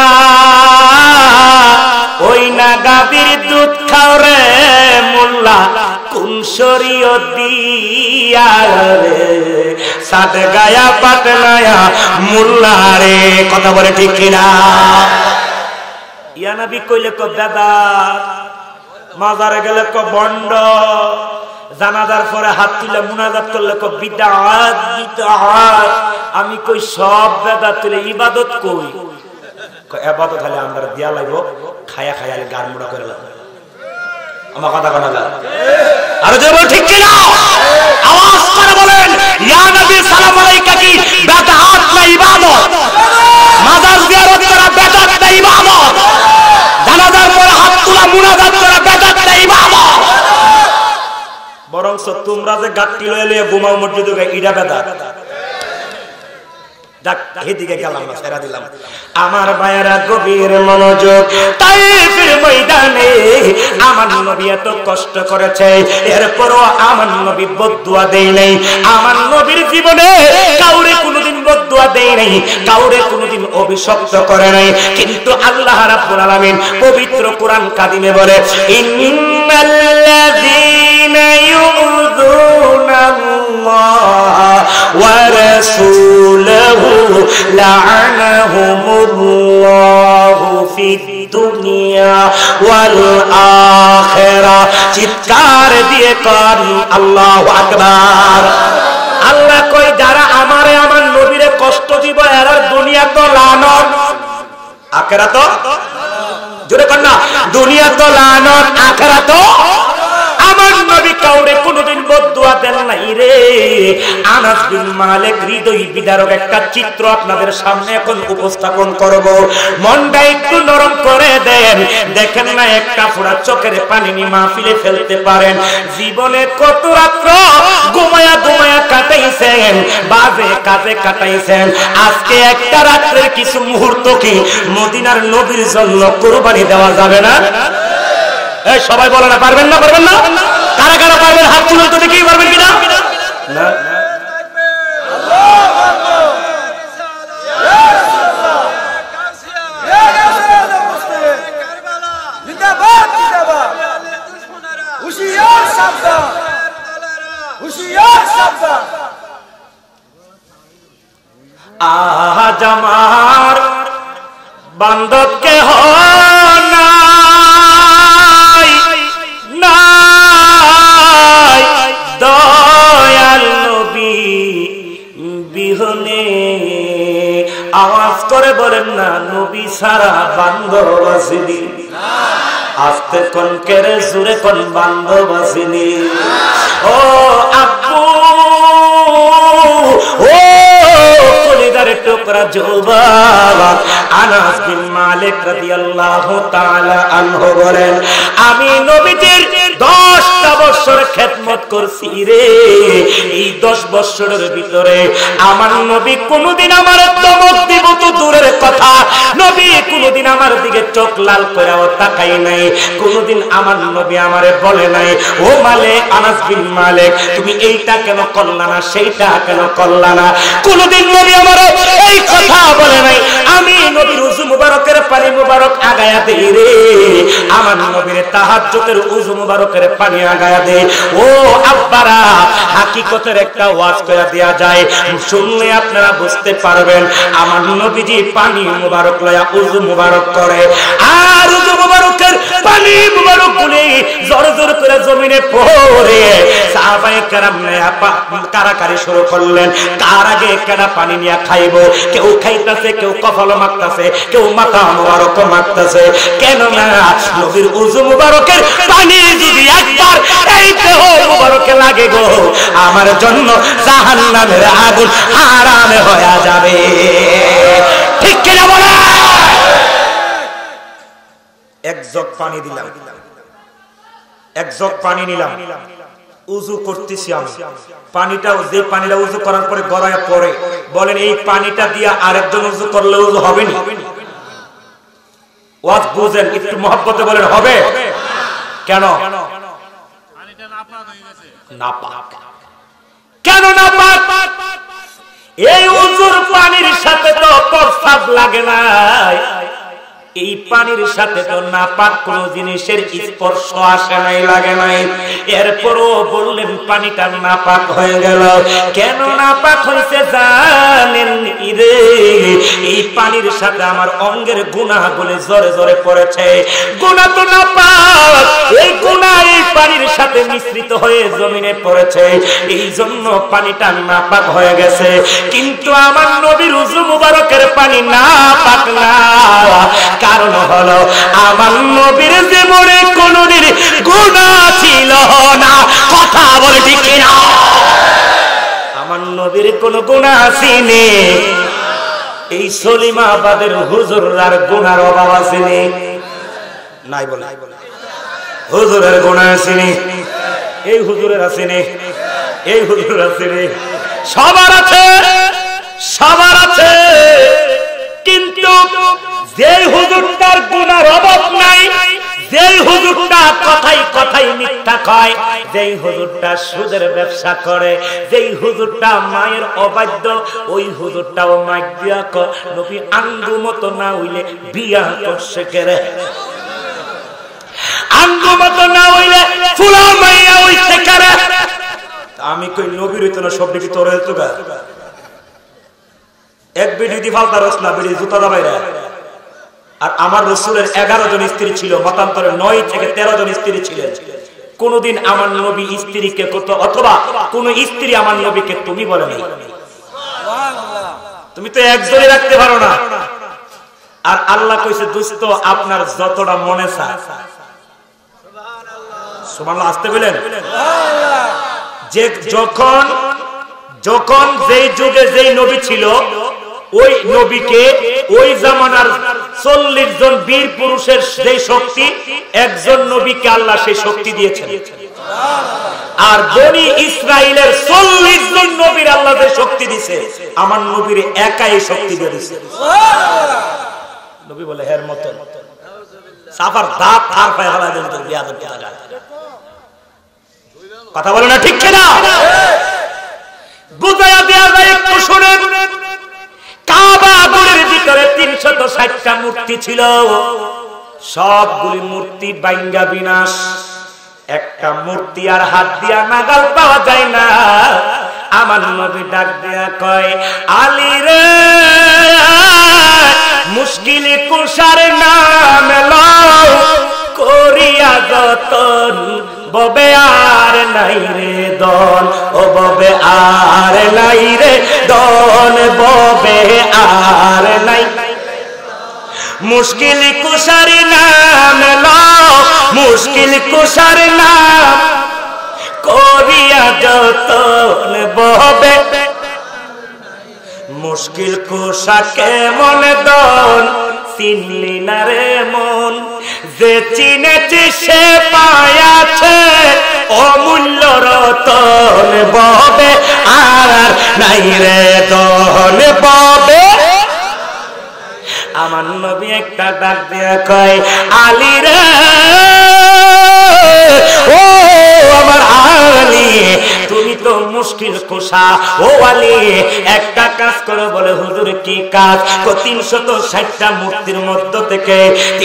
ওই না গাবির দুধ খাও রে মোল্লা কোন শরীয়ত দিয়া রে সাদ গায়া পাটনায়া মোল্লা রে কথা বলে ঠিক কিনা ইয়া নবী কইলে কো দাদা মাজারে গেলে কো বন্ড জানাজার পরে হাত তুলে মুনাজাত করলে কো বিদআত বিদআত আমি কই সব বেদাত তুলে ইবাদত কই কো ইবাদত হলে আমরা দিয়া লাগবো খায়া খায়া গার মুড়া করে লাগবো আমার কথা কোনা গা আর যে বল ঠিক কি না আওয়াজ করে বলেন ইয়া নবী সালাম আলাইকা কি বিদআত না ইবাদত মাজার জিয়ারত করা বিদআত তোমরা যে গাট্টি লয়ে লয়ে ঘুমাও মসজিদে ইডা বেদাত। এদিকে গেলাম না, ছেড়া দিলাম। আমার ভাইয়েরা গভীর মনোযোগ। তাইফের ময়দানে আমার নবী এত কষ্ট করেছে, এরপরও আমার নবী বদদুয়া দেয় নাই। আমার নবীর জীবনে কাউরে কোনোদিন বদদুয়া দেয় নাই, কাউরে কোনোদিন অভিশপ্ত করে নাই। কিন্তু আল্লাহ রাব্বুল আলামিন পবিত্র কোরআন কাদিমে বলে, ইন্নাল্লাযীনা ইউযুনাল্লাহ ওয়া রাসূলাহু লা'আনাহুমুল্লাহু ফিদ দুনিয়া ওয়াল আখিরা। চিৎকার দিয়ে কর আল্লাহু আকবার। আল্লাহ কই যারা আমার নবীরে কষ্ট দিব এরা দুনিয়া তো লানত, আখিরা তো জোরে কর না, দুনিয়া তো লানত, আখিরা তো। আমার নবী কাউরে কোনদিন বদদুয়া দেন নাই রে। আনাস বিন মালিক হৃদয় বিদারক একটা চিত্র আপনাদের সামনে এখন উপস্থাপন করব। মনটা একটু নরম করে দেন। দেখেন না একটা ফোঁটা চোখের পানি নিয়ে মাহফিলে ফেলতে পারেন। জীবনে কত রাত্র ঘুমায়া ঘুমায়া কাটাইছেন, বাজে কাজে কাটাইছেন। আজকে একটা রাত্রের কিছু মুহূর্ত কি মদিনার নবীর জন্য কুরবানি দেওয়া যাবে না? এই সবাই বলে না, পারবেন না? পারবেন না? কারা কারা পারবেন হাত তুলে তো দেখি, পারবেন কিনা? না আজ আমার বান্ধবকে দয়াল নবী বিহনে। আওয়াজ করে বলেন না, নবী সারা বান্ধব আসেনি। আস্তে কোন কেড়ে সুরে কোন বান্ধব আসেনি। ও আব্বু, ও কলিদার টুকরা যুবক আনাস বিন মালিক রাদিয়াল্লাহু তাআলা আনহু বলেন, আমি নবীজির 10টা বছর খেদমত করছি রে। এই 10 বছরের ভিতরে আমার নবী কোনদিন আমার দমক দিব তো দূরের কথা, নবী কোনদিন আমার দিকে চোখ লাল করেও তাকাই নাই। কোনদিন আমার নবী আমারে বলে নাই, ও মালিক, আনাস বিন মালিক তুমি এইটা কেন করলা না, সেইটা কেন করলা না। কোনদিন নবী আমারে এই কথা বলে নাই। আমি নবীর উযু মুবারকের পানি মুবারক আগায়া দেই রে। আমার নবীর তাহাজ্জুদের উযু মুবারকের পানি আগায়া দে। ও আব্বারা, হাকিকতের একটা ওয়াজ করে দেয়া যায়, শুনলে আপনারা বুঝতে পারবেন। আমার নবীজি পানি মুবারক লয়া উযু মুবারক করে, আর উযু মুবারকের পানি মুবারক গুলি জোর জোর করে জমিনে পড়ে সাহাবায়ে কেরাম কারাকারি শুরু করলেন। কার আগে কেডা পানি নিয়ে খাইবো? কেউ খাইতেছে, কেউ কপাল মাখতেছে, কেউ মাথা মুবারক মাখতেছে। কেন না নবীর উযু মুবারকের পানি যদি একবার এই দেহ মুবারকে লাগে গো, আমার জন্য জাহান্নামের আগুন হারাম হয়ে যাবে। ঠিক কিনা বলে? এক জগ পানি দিলাম, এক জগ পানি নিলাম, উযু করতেছি আমি। পানিটা, যে পানিটা উযু করার পরে গড়ায় পড়ে, বলেন এই পানিটা দিয়া আরেকজন উযু করলে উযু হবে না? ওয়াজ বুঝেন, একটু মহব্বতে বলেন হবে। কেন? পানিটা নাপাক হয়ে গেছে। নাপাক কেন? নাপাক এই উযুর পানির সাথে তো প্রস্রাব লাগে না, এই পানির সাথে তো নাপাক কোন জিনিসের স্পর্শ আসে নাই, লাগে নাই। এরপরও বললেন পানিটা নাপাক হয়ে গেল। কেন নাপাক হয়েছে জানেন রে? এই পানির সাথে আমার অঙ্গের গুনাহগুলো জোরে জোরে পড়েছে। গুনাহ তো নাপাক, এই গুনাহ এই পানির সাথে মিশ্রিত হয়ে জমিনে পড়েছে, এই জন্য পানিটা নাপাক হয়ে গেছে। কিন্তু আমার নবীর উযু মুবারকের পানি নাপাক না। কারণ হলো আমার নবীর জীবনে কোনদিন গুনাহ ছিল না। কথা বলে ঠিক না? আমার নবীর কোন গুনাহ আসেনি। এই সলিমাবাদের হুজুররার গুনার অভাব আসেনি, নাই বলে হুজুরের গুনাহ আসেনি, এই হুজুরের আসেনি। এই হুজুর আছে রে, সবার আছে, সবার আছে, কিন্তু যেই হুজুরটার গুনার অভাব নাই, যেই হুজুরটা কথাই কথাই মিথ্যা কয়, যেই হুজুরটা সুদের ব্যবসা করে, যেই হুজুরটা মায়ের অবাধ্য, ওই হুজুরটাও মাইক দিয়া কয় নবী আঙ্গু মতো না হইলে বিয়া করছে কেরে, আঙ্গু মতো না হইলে ফুলা মাইয়া হইছে কেরে। আমি কই নবীর হইতো না, সব দেখি তোর হইতো গা, এক বিড়ি দি ফালতা রসনা বিড়ি জুতা দাবাইরা। আর আমার রাসূলের 11 জন স্ত্রী ছিল, মতান্তরে 9 থেকে 13 জন স্ত্রী ছিলেন। কোনদিন আমার নবী স্ত্রীকে কত, অথবা কোন স্ত্রী আমার নবীকে তুমি বলে নাই। তুমি তো একজনই রাখতে পারো না। আর আল্লাহ কইছে দোস্ত আপনার যতটা মনে চায়, সুবহানাল্লাহ, আসতে বলেন। যে যখন যখন যেই যুগে যেই নবী ছিল, ওই নবীকে ওই জামানার 40 জন বীর পুরুষের সেই শক্তি, একজন নবীকে আল্লাহ সেই শক্তি দিয়েছেন। আর বনি ইসরাইলের 40 জন নবীর আল্লাহ যে শক্তি দিয়েছে, আমার নবীর একাই শক্তি দিয়ে দিয়েছে। নবী বলে হের মত সাফার দাঁত আর পায় হালা দেন তো বিয়াদব কথা, কথা বলে না ঠিক কিনা? বুঝায়া দেয়া যায় একটু শুনেন। কাবা ঘরের ভিতরে 360টা মূর্তি ছিল, সবগুলি মূর্তি বাইঙ্গা বিনাশ। একটা মূর্তি আর হাত দিয়া নাগাল পাওয়া যায় না। আমার নবী ডাক দেয়া কয় আলী রে, মুশকিল কুশার নাম লও করিয়া যতন, ববে আর নাই রে দন, ও ববে আর নাই রে দন, ববে আর নাই। মুশকিল কুশার নাম লও, মুশকিল কুশার নাম করিয়া যতন, ববে মুশকিল কুশা কেমন দন, চিনলি না রে মন, যে চিনেছে সে পায়াছে অমূল্য রতন, ববে আর নাই রে দন, ববে। আমার নবী একটা ডাক দিয়া কয় আলী রে, ও আমার আলী, তুমি তো মুশকিল কুশা, ও আলী একটা কাজ করো। বলে হুজুর কি কাজ? 360টা মূর্তির মধ্য থেকে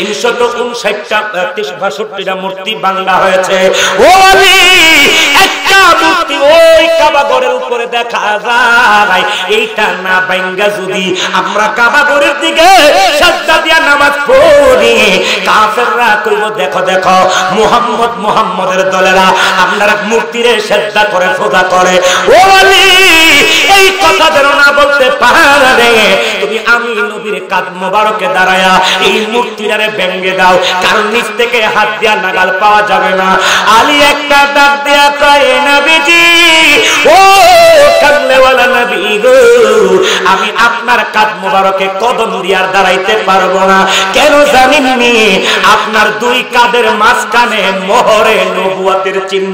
359টা মূর্তি ভাঙা হয়েছে। ও আলী, একটা মূর্তি ওই কাবা ঘরের উপরে দেখা যায়, এইটা না ভাঙা যদি আমরা কাবা ঘরের দিকে সাজদা দিয়া নামাজ পড়ি, কাফেররা কইব দেখো দেখো মুহাম্মদ, মুহাম্মদের দলেরা আপনারা মূর্তিরে সাজদা করে পূজা করে। ও আলী, এই কথা যেন না বলতে পারে। তুমি আমি নবীর কাঁধ মোবারকে দাঁড়ায়া এই মূর্তিটারে ভেঙে দাও, কারণ নিচ থেকে হাত দিয়া নাগাল পাওয়া যাবে না। আলী একটা ডাক দিয়া কয় নবীজি, ও কামলেওয়ালা নবী গো, আমি আপনার কাঁধ মোবারকে কদম দিয়ার দাঁড়াইতে পারবো না। কেন জানেননি? আপনার দুই কাঁধের মাঝখানে মোহরে নবুয়তের চিহ্ন।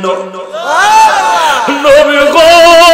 নবী গো,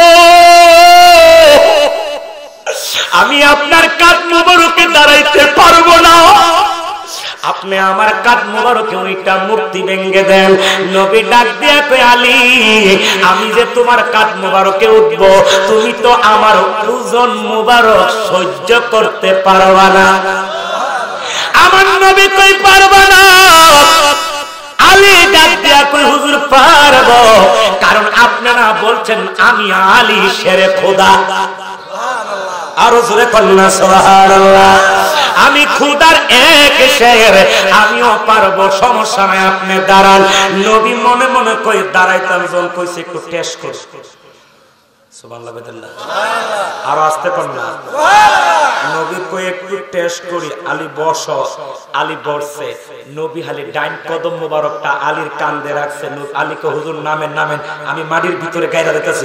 আমি আপনার কাঁধ মোবারকে দাঁড়াইতে পারবো না, আপনি আমার কাঁধ মোবারকে ওইটা মূর্তি ভেঙে দেন। নবী ডাক দিয়ে কয় আলী, আমি যে তোমার কাঁধ মোবারকে উঠবো, তুমি তো আমার ওজন মোবারক সহ্য করতে পারবা না। আমার নবী কই পারবা না। আলী ডাক দিয়া কই হুজুর পারবো, কারণ আপনারা বলছেন আমি আলী শেরে খোদা। আরো জোরে কন্যা সুবহানাল্লাহ। আমি খুদার এক শের, আমিও পারবো, সমস্যা নাই, আপনি দাঁড়ান। নবী মনে মনে কই দাঁড়াইতাম, জন কইছে একটু টেস্ট কর। সুবহানাল্লাহ বেদাল্লাহ, আর আসতে পার না। নবী কই একটু টেস্ট করি। আলী বস। আলী বসছে। নবী হালি ডাইন কদম মোবারকটা আলীর কান্দে রাখছে। আলী কো হুজুর নামেন নামেন, আমি মাটির ভিতরে গায়রা দিতেছি।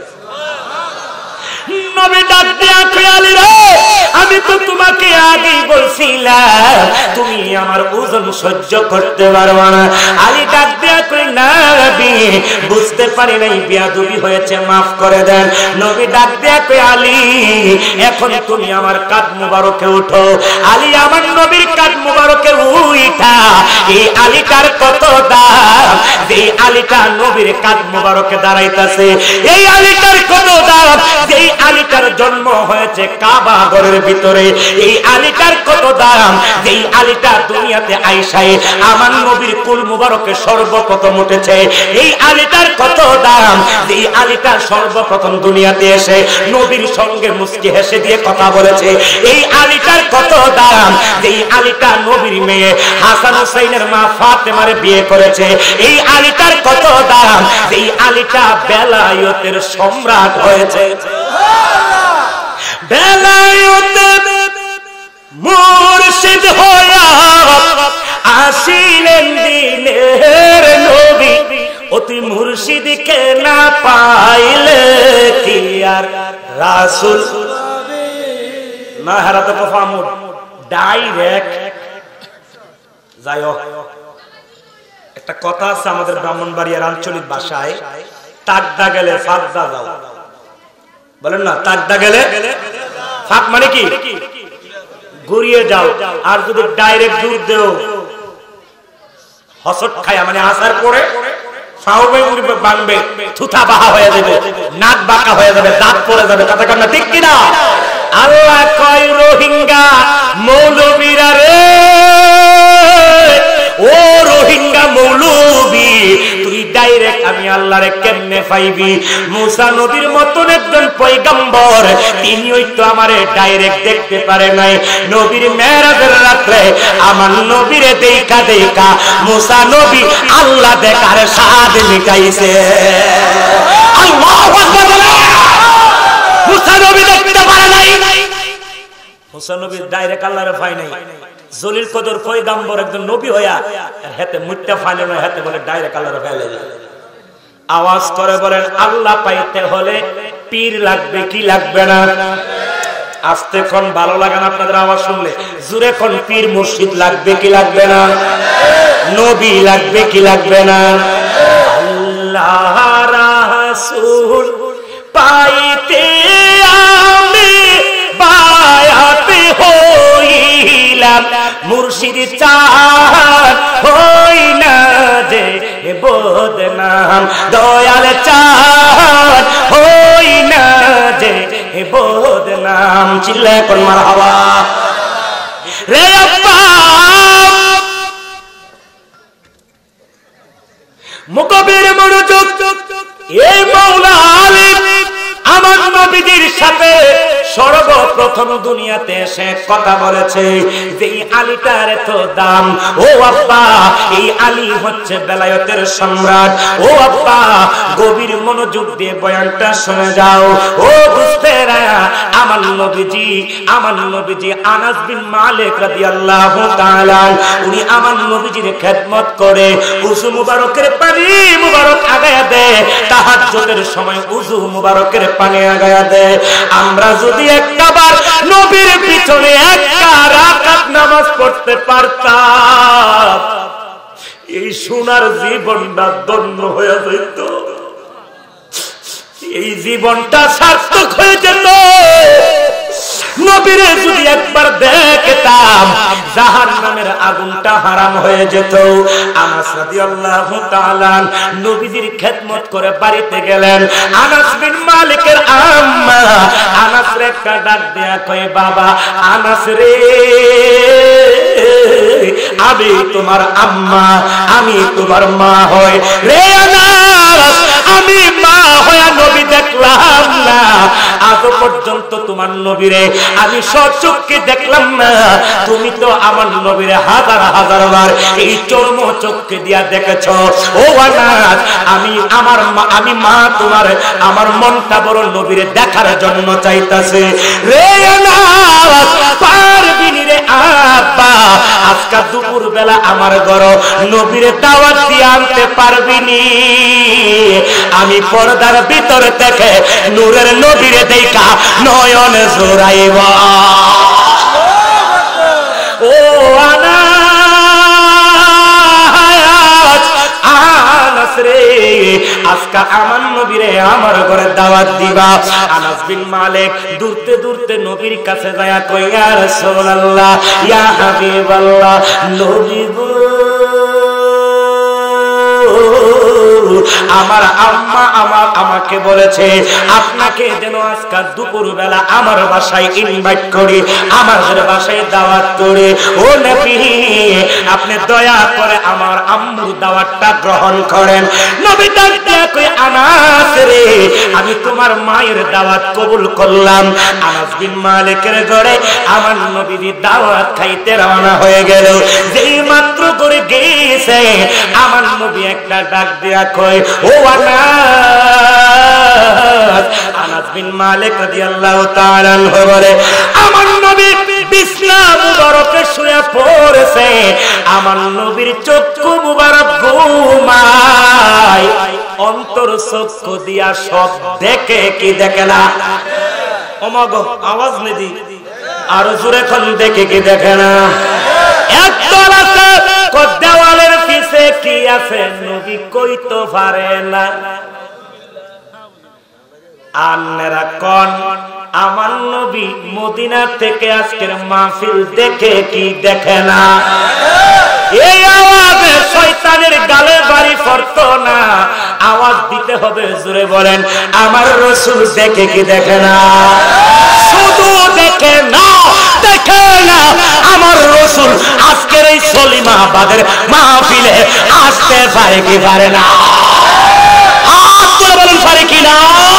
নবী ডাক দিয়া কই আলী রে, আমি তো তোমাকে আগেই বলছিলাম তুমি আমার ওজন সহ্য করতে পারবো না। আলী ডাক দেয়া কই না নবী বুঝতে পারি নাই বেয়াদবি হয়েছে মাফ করে দেন। নবী ডাক দেয়া কই আলী এখন তুমি আমার কাঁধ মুবারকে উঠো। আলী আমার নবীর কাঁধ মুবারকে উঠা এই আলীটার কত দাম, যে আলীটা নবীর কাঁধ মুবারকে দাঁড়াইতেছে এই আলীটার কত দাম, যে আলীটার জন্ম হয়েছে কাবা ঘরের ভিতরে এই আলীটার কত দাম, যে আলীটা দুনিয়াতে আইসায় আমার নবীর কুল মুবারকে সর্বপ্রথম উঠেছে এই আলীটার কত দাম, যে আলীটা সর্বপ্রথম দুনিয়াতে এসে নবীর সঙ্গে মুস্কি হেসে দিয়ে কথা বলেছে এই আলীটার কত দাম, যে আলীটা নবীর মেয়ে হাসান হুসাইনের মা ফাতেমার বিয়ে করেছে এই আলীটার কত দাম, যে আলীটা বেলায়েতের সম্রাট হয়েছে। বেলায়েতে মুর্শিদ হইয়া আসিলেন দিনের নবী, অতি মুর্শিদকে না পাইলে কি আর রাসূল না হারাতে কফামুদ ডাইরেক্ট যাইও। একটা কথা আছে আমাদের ব্রাহ্মণবাড়িয়ার আঞ্চলিক ভাষায়, তাকদা গেলে ফাকদা যাও, বলেন না তাকদা গেলে ফাক মানে কি ঘুরিয়ে যাও, আর যদি ডাইরেক্ট দূর দেও হসট খায়া মানে আসার পরে থুথা বাহা হয়ে যাবে, নাক বাঁকা হয়ে যাবে, দাঁত পড়ে যাবে, কথা কান্না ঠিক কিনা? আল্লাহ কয় রোহিঙ্গা মৌলবীরা রে, ও রোহিঙ্গা মৌলবী তুই ডাইরেক্ট আমি আল্লাহরে কেমনে পাইবি? মুসা নবীর মতন একজন পয়গম্বর তিনিই তো আমারে ডাইরেক্ট দেখতে পারে নাই। নবীর মেরাজের রাতে আমার নবীরে দেখা দেখা মুসা নবী আল্লাহ দেখার স্বাদ মিটাইছে। আল্লাহু আকবার বলে মুসা নবী দেখতে পারে নাই, মুসা নবী ডাইরেক্ট আল্লাহরে পায় নাই। জলিল কদর পয়গম্বর একজন নবী হইয়া হাতে মুট্টা ফানে না, হাতে বলে ডাইরেক্ট আল্লাহর ফেলে যায়। আওয়াজ করে বলেন আল্লাহ পাইতে হলে পীর লাগবে কি লাগবে না? আস্তে কোন ভালো লাগে না আপনাদের আওয়াজ শুনলে? জোরে কোন পীর মুর্শিদ লাগবে কি লাগবে না? নবী লাগবে কি লাগবে না? আল্লাহ রাসূল পাইতে আমি বায়াতে হইলাম, মুর্শিদ চাঁদ হই না যে বদনাম, দয়াল চাঁদ হই না যে বদনাম। চিল্লায় কোন মারহাবা রে আব্বা মুকবির মনোযোগ। এই মাওলা আলী আমার নবীজির সাথে সর্বপ্রথম দুনিয়াতে এসে কথা বলেছে যে এই আলীটার এত দাম। ও আব্বা এই আলী হচ্ছে বেলায়েতের সম্রাট। ও আব্বা গভীর মনোযোগ দিয়ে বয়ানটা শুনে যাও। ও বুঝতেরা আমার নবীজি আনাস বিন মালিক রাদিয়াল্লাহু তাআলা উনি আমার নবীজির খেদমত করে উযু মুবারকের পানি মুবারক আগায়া দেয়, তাহাজ্জুদের সময় উযু মুবারকের পানি আগায়া দেয়। আমরা যদি একবার নবীর পিছনে একটা রাকাত নামাজ পড়তে পারতাম এই সোনার জীবনটা ধন্য হয়ে যেত, এই জীবনটা সার্থক হয়ে যেত। নবীরে যদি একবার দেখতাম জাহান্নামের আগুনটা হারাম হয়ে যেত। আনাস রাদিয়াল্লাহু তাআলা নবীজির খেদমত করে বাড়িতে গেলেন। আনাস বিন মালিকের আম্মা আনাস রে একটা ডাক দেয়া কয়, বাবা আনাস রে আমি তোমার আম্মা, আমি তোমার মা হয় রে আনাস, আমি মা হয়ে নবী দেখলাম না, আজ পর্যন্ত তোমার নবীরে আমি সচক্ষে দেখলাম না, তুমি তো আমার নবীরে হাজার হাজার বার এই চর্ম চক্ষে দিয়া দেখেছ। ও আনাস আমি মা তোমার, আমার মনটা বড় নবীরে দেখার জন্য চাইতাছে রে আনাস, পারবি নি রে আব্বা আজকে দুপুর বেলা আমার ঘর নবীরে দাওয়াত দিয়ে আনতে পারবি নি? আমি পর্দার ভিতর থেকে নূরের নবীরে দেখা নয়ন জোড়াইব। ও আনাস আজকে আমার নবীরে আমার ঘরে দাওয়াত দিবা। আনাস বিন মালিক দূরতে দূরতে নবীর কাছে যায় কই ইয়া রাসূলুল্লাহ ইয়া হাবিবাল্লাহ নবী গো আমার আম্মা আমাকে বলেছে আপনাকে যেন আজকে দুপুর বেলা আমার বাসায় ইনভাইট করি, আমার বাসায় দাওয়াত করি। ও নবী আপনি দয়া করে আমার আম্মুর দাওয়াতটা গ্রহণ করেন। নবী ডাক দিয়া কই আনাস রে আমি তোমার মায়ের দাওয়াত কবুল করলাম। আনাস বিন মালিকের ঘরে আমার নবীর দাওয়াত খাইতে রওনা হয়ে গেল। যেই মাত্র করে গেছে আমার নবী একটা ডাক দিয়া কই ও আনাস। আনাস বিন মালিক রাদিয়াল্লাহু তাআলা আনহু বলে আমার নবী বিছনা মুবারকে শুয়ে পড়েছে, আমার নবীর চক্ষু মুবারক ঘুমায়, অন্তর চক্ষু দিয়া সব দেখে কি দেখে না? ওমাগো আওয়াজ নেদি আর জোরে কোন দেখে কি দেখে না? একদল আছে দেওয়ালের পিছে কি আছে নবী কইতে পারে না। আন্নারা কোন আমার নবী মদিনা থেকে আজকের মাহফিল দেখে কি দেখে না? এই আওয়াজে শয়তানের গালে বাড়ি পড়তো না, আওয়াজ দিতে হবে জোরে বলেন আমার রাসূল দেখে কি দেখে না? শুধু দেখে না, দেখে না আমার রাসূল আজকের এই সলিমাবাদের মাহফিলে আসতে পারে কি পারে না? হাত তুলে বলেন পারে কি না?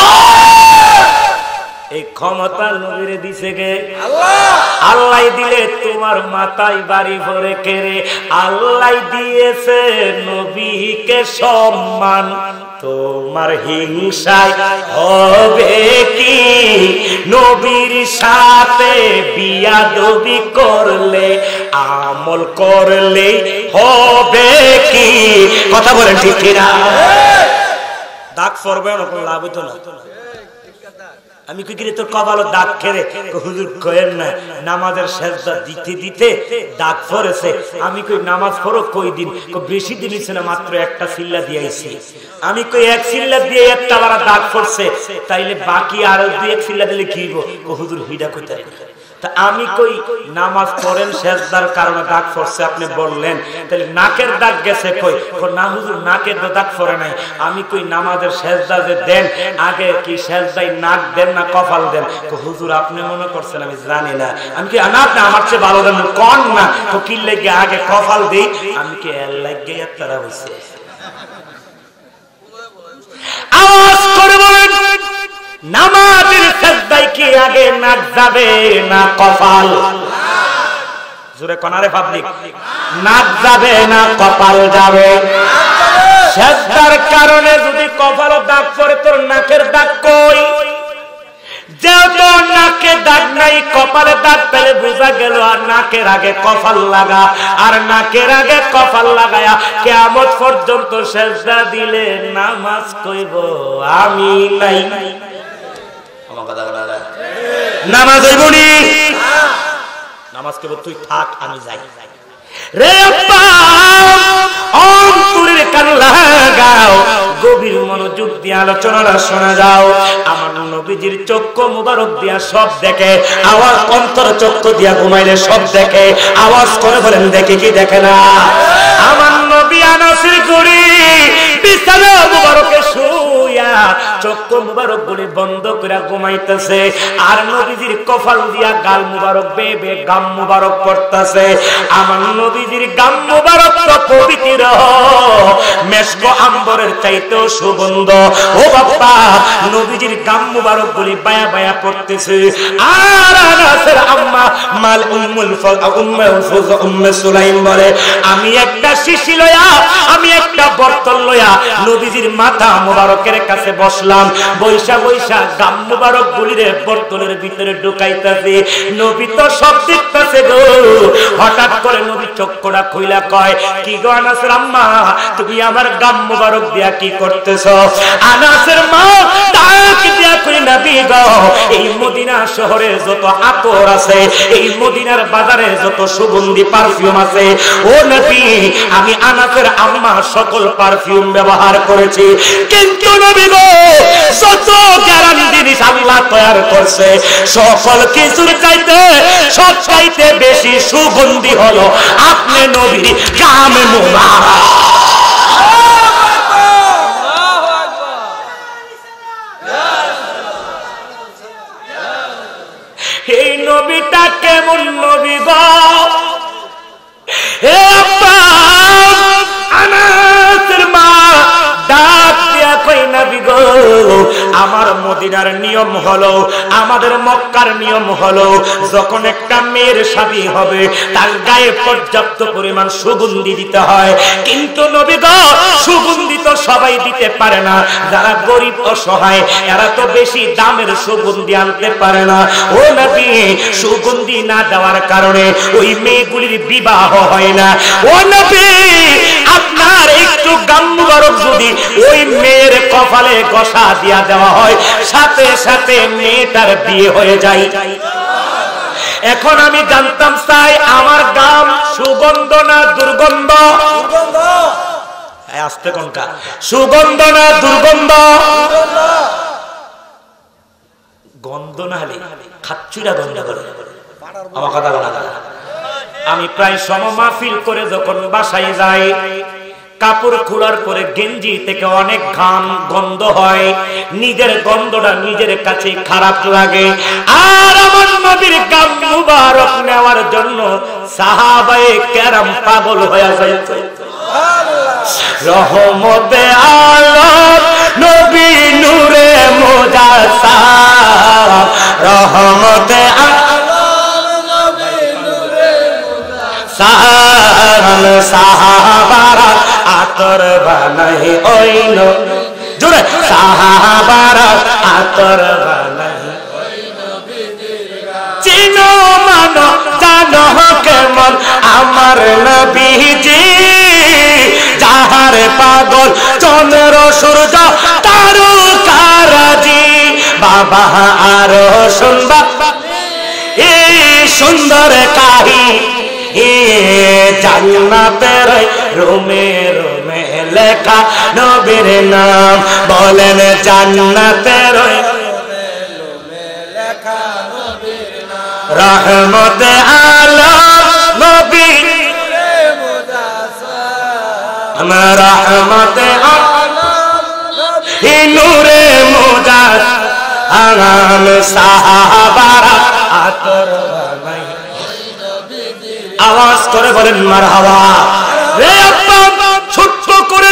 এই ক্ষমতা নবীরে দিছে কে? আল্লাহ। আল্লাহ দিলে তোমার মাথায় বাড়ি ভরে কেড়ে, আল্লাহ দিয়েছে নবীকে সম্মান, তোমার হিংসায় হবে কি? নবীর সাথে বিয়াদবি করলে আমল করলে হবে কি? কথা বলেন ঠিক কিনা? দাগ পড়বে না, কোনো লাভ হইতো না। আমি কি করে তোর কপাল দাগ খেরে হুজুর কয়েন না নামাজের সেজদা দিতে দিতে দাগ পড়েছে। আমি কই নামাজ পড়ো কই দিন? বেশি দিন হইছে না, মাত্র একটা সিল্লা দিয়েছি। আমি কই এক সিল্লা দিয়ে একটা বারা দাগ পড়ছে, তাইলে বাকি আর দুই এক সিল্লা দিলে কি হইব? হুজুর হিডা কইতে। তা আমি কই নামাজ পড়েন সেজদার কারণে দাগ পড়ছে আপনি বললেন, তাহলে নাকের দাগ গেছে কই? না হুজুর নাকের দাগ পড়ে নাই। আমি কই নামাজের সেজদা যে দেন আগে কি সেজদায় নাক দেন না কপাল দেন? হুজুর আপনি মনে করছেন আমি জানি না। আমি কি না আপনি আমার চেয়ে ভালো দেন কোন না? তো কি লাগে আগে কপাল দেই? আমি কি এর লাগে এতটা হইছে? আওয়াজ করে বলেন নামাজের সেজদায় কি আগে নাক যাবে না কপাল? জোরে কোনারে পাবলিক, নাক যাবে না কপাল যাবে? সেজদার কারণে যদি কপাল দাগ পড়ে তোর নাকের দাগ কই? যেহেতু নাকে দাগ নাই কপালে দাগ পেলে বোঝা গেল আর নাকের আগে কপাল লাগা, আর নাকের আগে কপাল লাগায়া কিয়ামত পর্যন্ত সেজদা দিলে নামাজ কইব আমি নাই। নামাজ হইবনি, নামাজ কেবল তুই থাক আমি যাই। রে আব্বা অন্তরের কান লাগাও, গভীর মনোযোগ দিয়ে আলোচনাটা শোনা যাও। আমার নবীজির চক্ষু মুবারক দিয়া সব দেখে, আওয়াজ অন্তর চক্ষু দিয়া ঘুমাইলে সব দেখে। আওয়াজ করে বলেন দেখে কি দেখে না? আমার নবী আনাসের ঘুরি বিছানা মুবারকে শুয়া চক্ষু মুবারক গুলি বন্ধ করে ঘুমাইতেছে, আর নবীজির কপাল দিয়া গাল মুবারক বেবে গাম মুবারক পড়তেছে। আমার নবীজির গাম মুবারক তো পবিত্র, মেশক আম্বরের চাইতেও সুগন্ধ। ও বাবা নবীজির গাম মুবারক গুলি বায়া বায়া পড়তেছে। আর আনাসের আম্মা মাল উম্মে সুলাইম বলে আমি একটা শিশি লয়া, আমি একটা বর্তন লয়া নবীজির মাথা মুবারকের কাছে বসলাম। বসলাম, বৈশা বৈশা গাম মুবারক গুলিরে বোতলের ভিতরে ঢুকাইতাছি। নবী তো সব দেখতেছে গো। হঠাৎ করে নবী চক্ষুটা খুইলা কয়, কি গো আনাসের আম্মা, তুমি আমার গাম মুবারক দিয়া কি করতেছ? আনাসের মা ডাক দিয়া কই, নবী গো, এই মদিনা শহরে যত আতর আছে, এই মদিনার বাজারে যত সুগন্ধি পারফিউম আছে, ও নবী, আমি আনাসের আম্মা সকল পারফিউম ব্যবহার করেছি। কিন্তু নবী গো, যত গ্যারান জিনিস আল্লাহ তৈরি করছে, সকল কিছুর চাইতে সবচাইতে বেশি সুগন্ধি হলো আপনি নবীর গামে মুবারক। এই নবীটা কেমন নবী গো? হে আব্বা, আনাসের মা ডাক দিয়া কই, নবী গো, আমার মদিনার নিয়ম হলো, আমাদের মক্কার নিয়ম হলো, যখন একটা মেয়ের শাদী হবে তার গায়ে পর্যাপ্ত পরিমাণ সুগন্ধি দিতে হয়। কিন্তু নবী গো, সুগন্ধি তো সবাই দিতে পারে না, যারা গরিব অসহায় এরা তো বেশি দামের সুগন্ধি আনতে পারে না। ও নবী, সুগন্ধি না দেওয়ার কারণে ওই মেয়েগুলির বিবাহ হয় না। ও নবী, আপনার একটু গাম মুবারক যদি ওই মেয়ের কপালে কষা দিয়া দেওয়া হয়, সাথে সাথে মেয়েটার বিয়ে হয়ে যায়। এখন আমি জানতাম চাই, আমার গাম সুগন্ধ না দুর্গন্ধ? আসতে কোনটা, সুগন্ধ না দুর্গন্ধ? গন্ধ না হলে খাচ্ছুরা গন্ধ করে আমার কথা বলা। আমি প্রায় সমমাহফিল করে যখন বাসায় যাই, কাপড় খোলার পরে গেঞ্জি থেকে অনেক ঘাম গন্ধ হয়, নিজের গন্ধটা নিজের কাছে খারাপ লাগে। আর আমার নবীর গাম মুবারক নেওয়ার জন্য সাহাবায়ে কেরাম পাগল হয়ে যায়। রহমতে আলম নবী নূরে মুজাসসাম, রহমতে সাহাবারা আতর বানাই ওইল, জোরে সাহাবারা আতর বানাই, চিনো মানো জানো কেমন আমার নবীজি, যাহার পাগল চন্দ্র সূর্য তারকারাজি। বাবা আরো শুনবা এই সুন্দর কাহিনী, জান্নাতের রুমে রুমে লেখা নবীর নাম, বলেন জান্নাতের রুমে লেখা নবীর নাম, রহমতে আলম নবী মুজাসসাম, রহমতে আলম নূরে মুজাসসাম, সাহাবারা আতর বানাই। আওয়াজ করে বলেন মারহাবা। রে আব্বা, ছোট্ট করে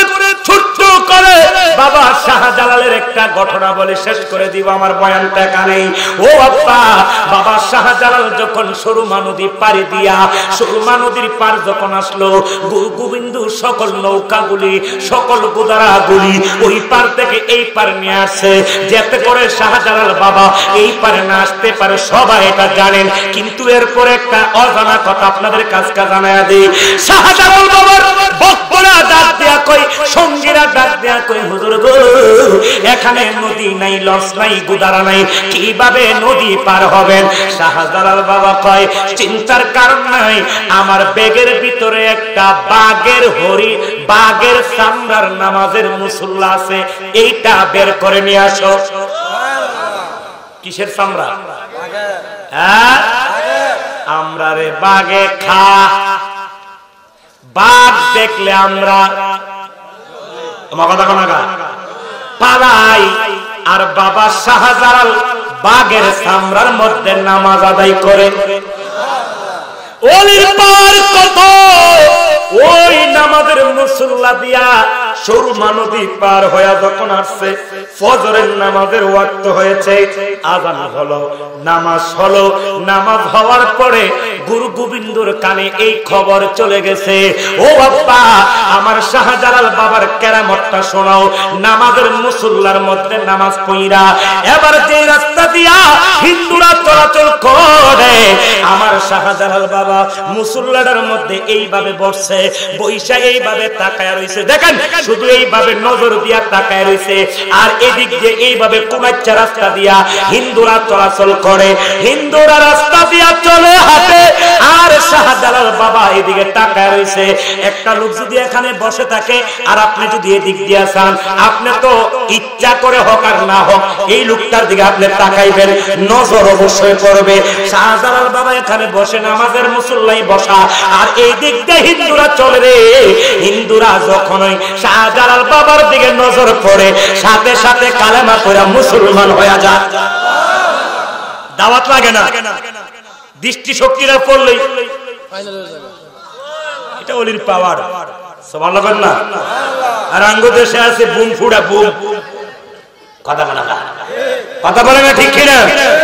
বাবা শাহজালালের একটা ঘটনা বলে শেষ করে দিব, আমার বয়ানটা কানেই। ও আব্বা, বাবা শাহজালাল যখন সুরমা নদী পাড়ি দিয়া সুরমা নদীর পার যখন আসলো, গোবিন্দু সকল নৌকাগুলি সকল গুদারাগুলি ওই পার থেকে এই পার নিয়ে আসছে, যাতে করে শাহজালাল বাবা এই পারে না আসতে পারে। সবাই এটা জানেন, কিন্তু এরপর একটা অজানা কথা আপনাদের কাছে জানায়া দিই। শাহজালাল বাবার ভক্তরা ডাক দেয়া কই, সঙ্গীরা ডাক দেয়া কই, হুজুর গো, এখানে নদী নাই, লঞ্চ নাই, গুদারা নাই, কিভাবে নদী পার হবেন? শাহজালাল বাবা কয়, চিন্তার কারণ নাই, আমার ব্যাগের ভিতরে একটা বাঘের চামড়ার নামাজের মুসল্লা আছে, এইটা বের করে নিয়ে আসো। কিসের চামড়া? হ্যাঁ, আমরা রে বাঘে খা, বাঘ দেখলে আমরা পালাই। আর বাবা শাহজালাল বাঘের চামড়ার মধ্যে নামাজ আদায় করে। ওলির পার কত, ওই নামাজের মুসল্লা দিয়া সুরমা নদী পার হয়ে যখন আসছে ফজরের নামাজের ওয়াক্ত হয়েছে, আযান হলো, নামাজ হলো। নামাজ হওয়ার পরে গুরু গোবিন্দর কানে এই খবর চলে গেছে, ও বাবা আমার শাহজালাল বাবার কেরামতটা শোনাও। নামাজের মুসল্লার মধ্যে নামাজ পড়া, এবার যে রাস্তা দিয়া হিন্দুরা চলাচল করে আমার শাহজালাল বাবা মুসল্লাটার মধ্যে এইভাবে বসছে, বৈশা এইভাবে তাকায় রইছে। দেখেন শুধু এইভাবে নজর দিয়া তাকায় রইছে, আর এদিক দিয়ে এইভাবে কুমাচ্চা রাস্তা দিয়া হিন্দুরা চলাচল করে, হিন্দুরা রাস্তা দিয়া চলে হাঁটে, আর শাহজালাল বাবা এদিকে তাকায় রইছে। একটা লোক যদি এখানে বসে থাকে আর আপনি যদি এদিক দিয়া চান, আপনি তো ইচ্ছা করে হোক আর না হোক এই লোকটার দিকে আপনি তাকাইবেন, নজর অবশ্যই পড়বে। শাহজালাল বাবা এখানে বসে, নামাজের মুসল্লাই বসা, আর এই দিক দিয়ে হিন্দুরা চলে রে। হিন্দুরা যখনই শাহজালাল বাবার দিকে নজর পড়ে সাথে সাথে কালেমা পড়ে মুসলমান হয়ে যায়। দাওয়াত লাগে না, দৃষ্টি শক্তিরা পড়লেই এটা ওলির পাওয়ার। সুবহানাল্লাহ বলেন না? আর আঙ্গ দেশে আছে বুম ফুড়া বুম, কথা বলে না, কথা বলে না, ঠিক কিনা?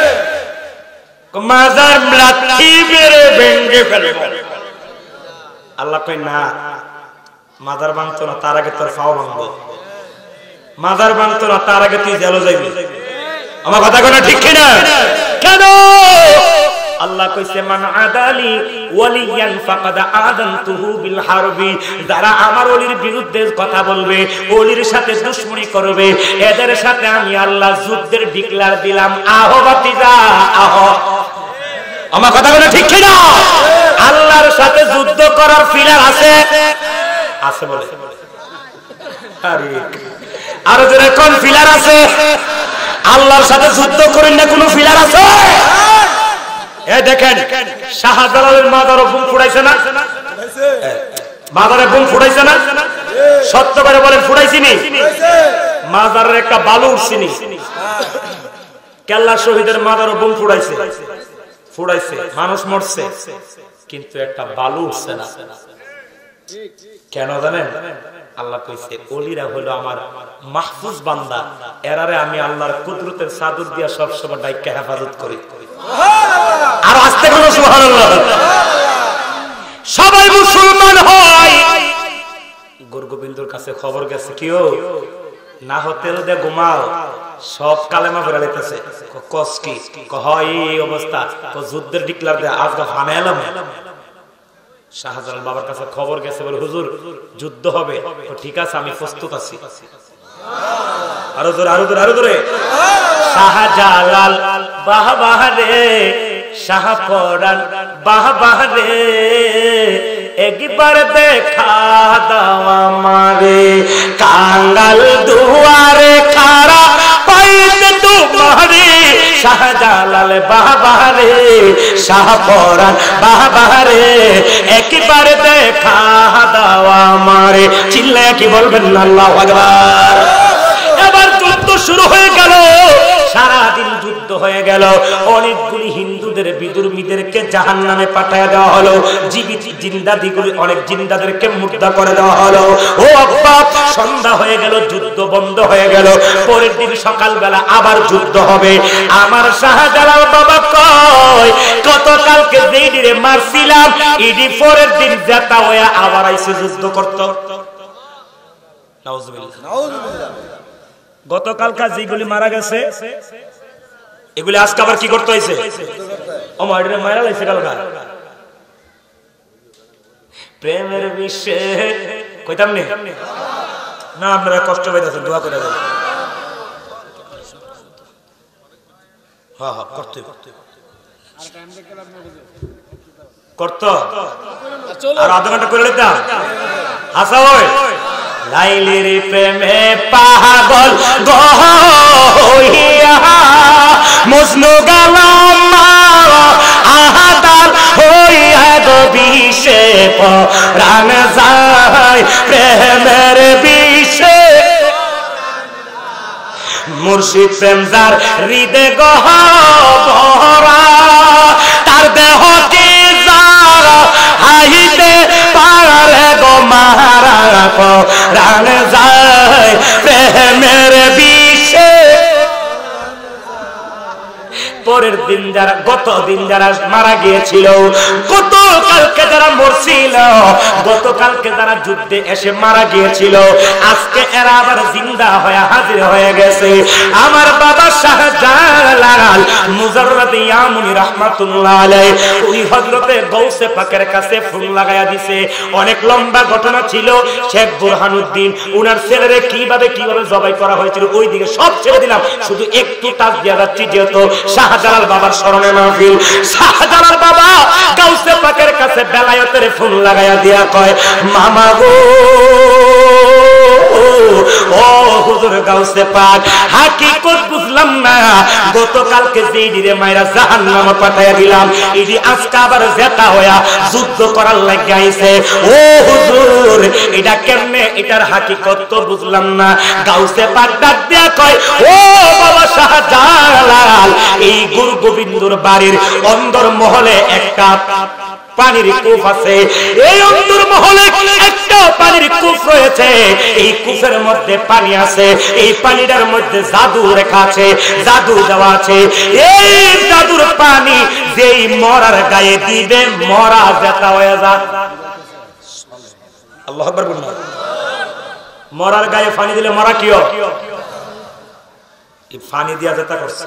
মাজার লাঠি মেরে ভেঙে ফেলবে। আল্লাহ কই না, মাজার ভাঙতো না তার আগে তোর পাও ভাঙবো, মাজার ভাঙতো না তার আগে তুই জেলে যাইবি। আমার কথা কই না, ঠিক কিনা? কেন আল্লাহ কইছে মান আদালি ওয়ালিয়ান ফাকাদ আযানতুহু বিল হারবি, যারা আমার ওলির বিরুদ্ধে কথা বলবে, ওলির সাথে দুশমনি করবে, এদের সাথে আমি আল্লাহ যুদ্ধের ডিক্লার দিলাম। আহো বাতিজা আহো। আমার কথা বলে ঠিক কিনা? আল্লাহর সাথে যুদ্ধ করার ফিলার আছে, আছে বলে আরে আর যারা কোন ফিলার আছে? আল্লাহর সাথে যুদ্ধ করেন না কোনো ফিলার আছে? দেখেন শাহজালালের মাজারে বুম ফুটাইছে না? মাজারে বুম ফুটাইছে না? সত্য করে বলেন ফুটাইছিনি? মাজারের একটা বালু উঠছিনি? কেল্লা শহীদের মাজারে বুম ফুটাইছে, ফুটাইছে, মানুষ মরছে, কিন্তু একটা বালু উঠছে না। কেন জানেন? আল্লাহ কইছে ওলিরা হলো আমার মাহফুজ বান্দা, এরারে আমি আল্লাহর কুদরতের চাদর দিয়া সব সময় ডাইকা হেফাজত করি। আর আস্তে করে সুবহানাল্লাহ। সবাই মুসলমান হয়, গুরু গোবিন্দর কাছে খবর গেছে কিও না হোটেল দে ঘুমাও, সব কালেমা পড়ে লইতেছে। কস কি কয় এই অবস্থা, যুদ্ধের ডিক্লার দে আজ ফানে এলাম। শাহজালাল বাবার কাছে খবর গেছে, বলে হুজুর যুদ্ধ হবে। ঠিক আছে আমি প্রস্তুত আছি। আরো জোরে, আরো জোরে, আরো জোরে। শাহজালাল বাহবাহ রে, শাহপরান বাহবাহ রে, একবার দেখা দাও আমারে, কাঙ্গাল দুয়ারে খাড়া পাইতে তোমারে। শাহজালাল বাহবাহ রে, শাহপরান বাহবাহ রে, একবার দেখা দাও আমারে। চিল্লায় কি বলবেন না আল্লাহু আকবার। এবার যুদ্ধ শুরু হয়ে গেল, সারাদিন যুদ্ধ হয়ে গেল। অনেকগুলি হিন্দুদের বিদুর্মীদেরকে জাহান্নামে পাঠায় দেওয়া হলো, জীবিত জিন্দাদিগুলি অনেক জিন্দাদেরকে মুর্দা করে দেওয়া হলো। ও আব্বা, সন্ধ্যা হয়ে গেল, যুদ্ধ বন্ধ হয়ে গেল। পরের দিন সকালবেলা আবার যুদ্ধ হবে। আমার শাহজালাল বাবা কয় গতকালকে যেই দিনে মারছিলাম, ইডি পরের দিন জেতা হয়ে আবার আইসে যুদ্ধ করত। নাউজুবিল্লাহ, নাউজুবিল্লাহ। গতকালকা যেগুলি মারা গেছে এগুলি আজকে আবার কি করতে হয়েছে? ও মাইরে মারা লাইছে কালকা। প্রেমের বিষে কইতাম নি না, আপনারা কষ্ট পাইতেছেন, দোয়া করে দেন। হ্যাঁ হ্যাঁ করতে করত আর আধা ঘন্টা করে নিতাম। হাসা ওই লাইলির প্রেমে পাগল গহিয়া মজনু গেলাম আহাদাল হইয়া গো বিষে প্রাণ যায় প্রেমের বিষে। মুর্শিদ প্রেম যার হৃদে গহরা, তার দেহ কি যার হাইতে পারে গো মারা জান যায় প্রেমের বিষে। পরের দিন যারা গতদিন যারা মারা গিয়েছিল, গতকালকে যারা মরছিল, গতকালকে যারা যুদ্ধে এসে মারা গিয়েছিল, আজকে এরা আবার জিন্দা হয়ে হাজির হয়ে গেছে। আমার বাবা শাহজালাল মুজাররদ ইয়ামুনি রাহমাতুল্লাহ আলাইহি ওই হযরতে গাউসে পাকের কাছে ফুল লাগায়া দিছে। অনেক লম্বা ঘটনা ছিল। শেখ বুরহানুদ্দিন উনার ছেলেরে কিভাবে জবাই করা হয়েছিল ওই দিকে সব ছেড়ে দিলাম, শুধু একটু টাচ দিয়া যাচ্ছি, যেহেতু শাহজালাল বাবার স্মরণে মাহফিল। শাহজালাল বাবা গাউসে পাকের কাছে বেলায়েতের ফুল লাগায়া দিয়া কয়, মামা গো ও হুজুর গাউসে পাক, হাকিকত বুঝলাম না, গতকালকে যেই দিনে মাইরা জাহান্নামে পাঠাইয়া দিলাম, ইডি আজকে আবার জেতা হইয়া যুদ্ধ করার লাগি আইছে। ও হুজুর এটা কেমনে, এটার হাকিকত তো বুঝলাম না। গাউসে পাক ডাক দিয়া কয়, ও বাবা শাহজালাল, এই গুরু গোবিন্দর বাড়ির অন্দর মহলে একটা পানির কূপ আছে, এই অন্দর মহলে একটা পানির কূপ রয়েছে, এই কূপের মধ্যে পানি আছে, এই পানিটার মধ্যে জাদু রেখা আছে, জাদু দেওয়া আছে। এই জাদুর পানি যেই মরার গায়ে দিবে মরা জেতা হয়ে যায়। আল্লাহু আকবার বলুন। মরার গায়ে পানি দিলে মরা কি হয়? এই পানি দিয়া জেতা করছে।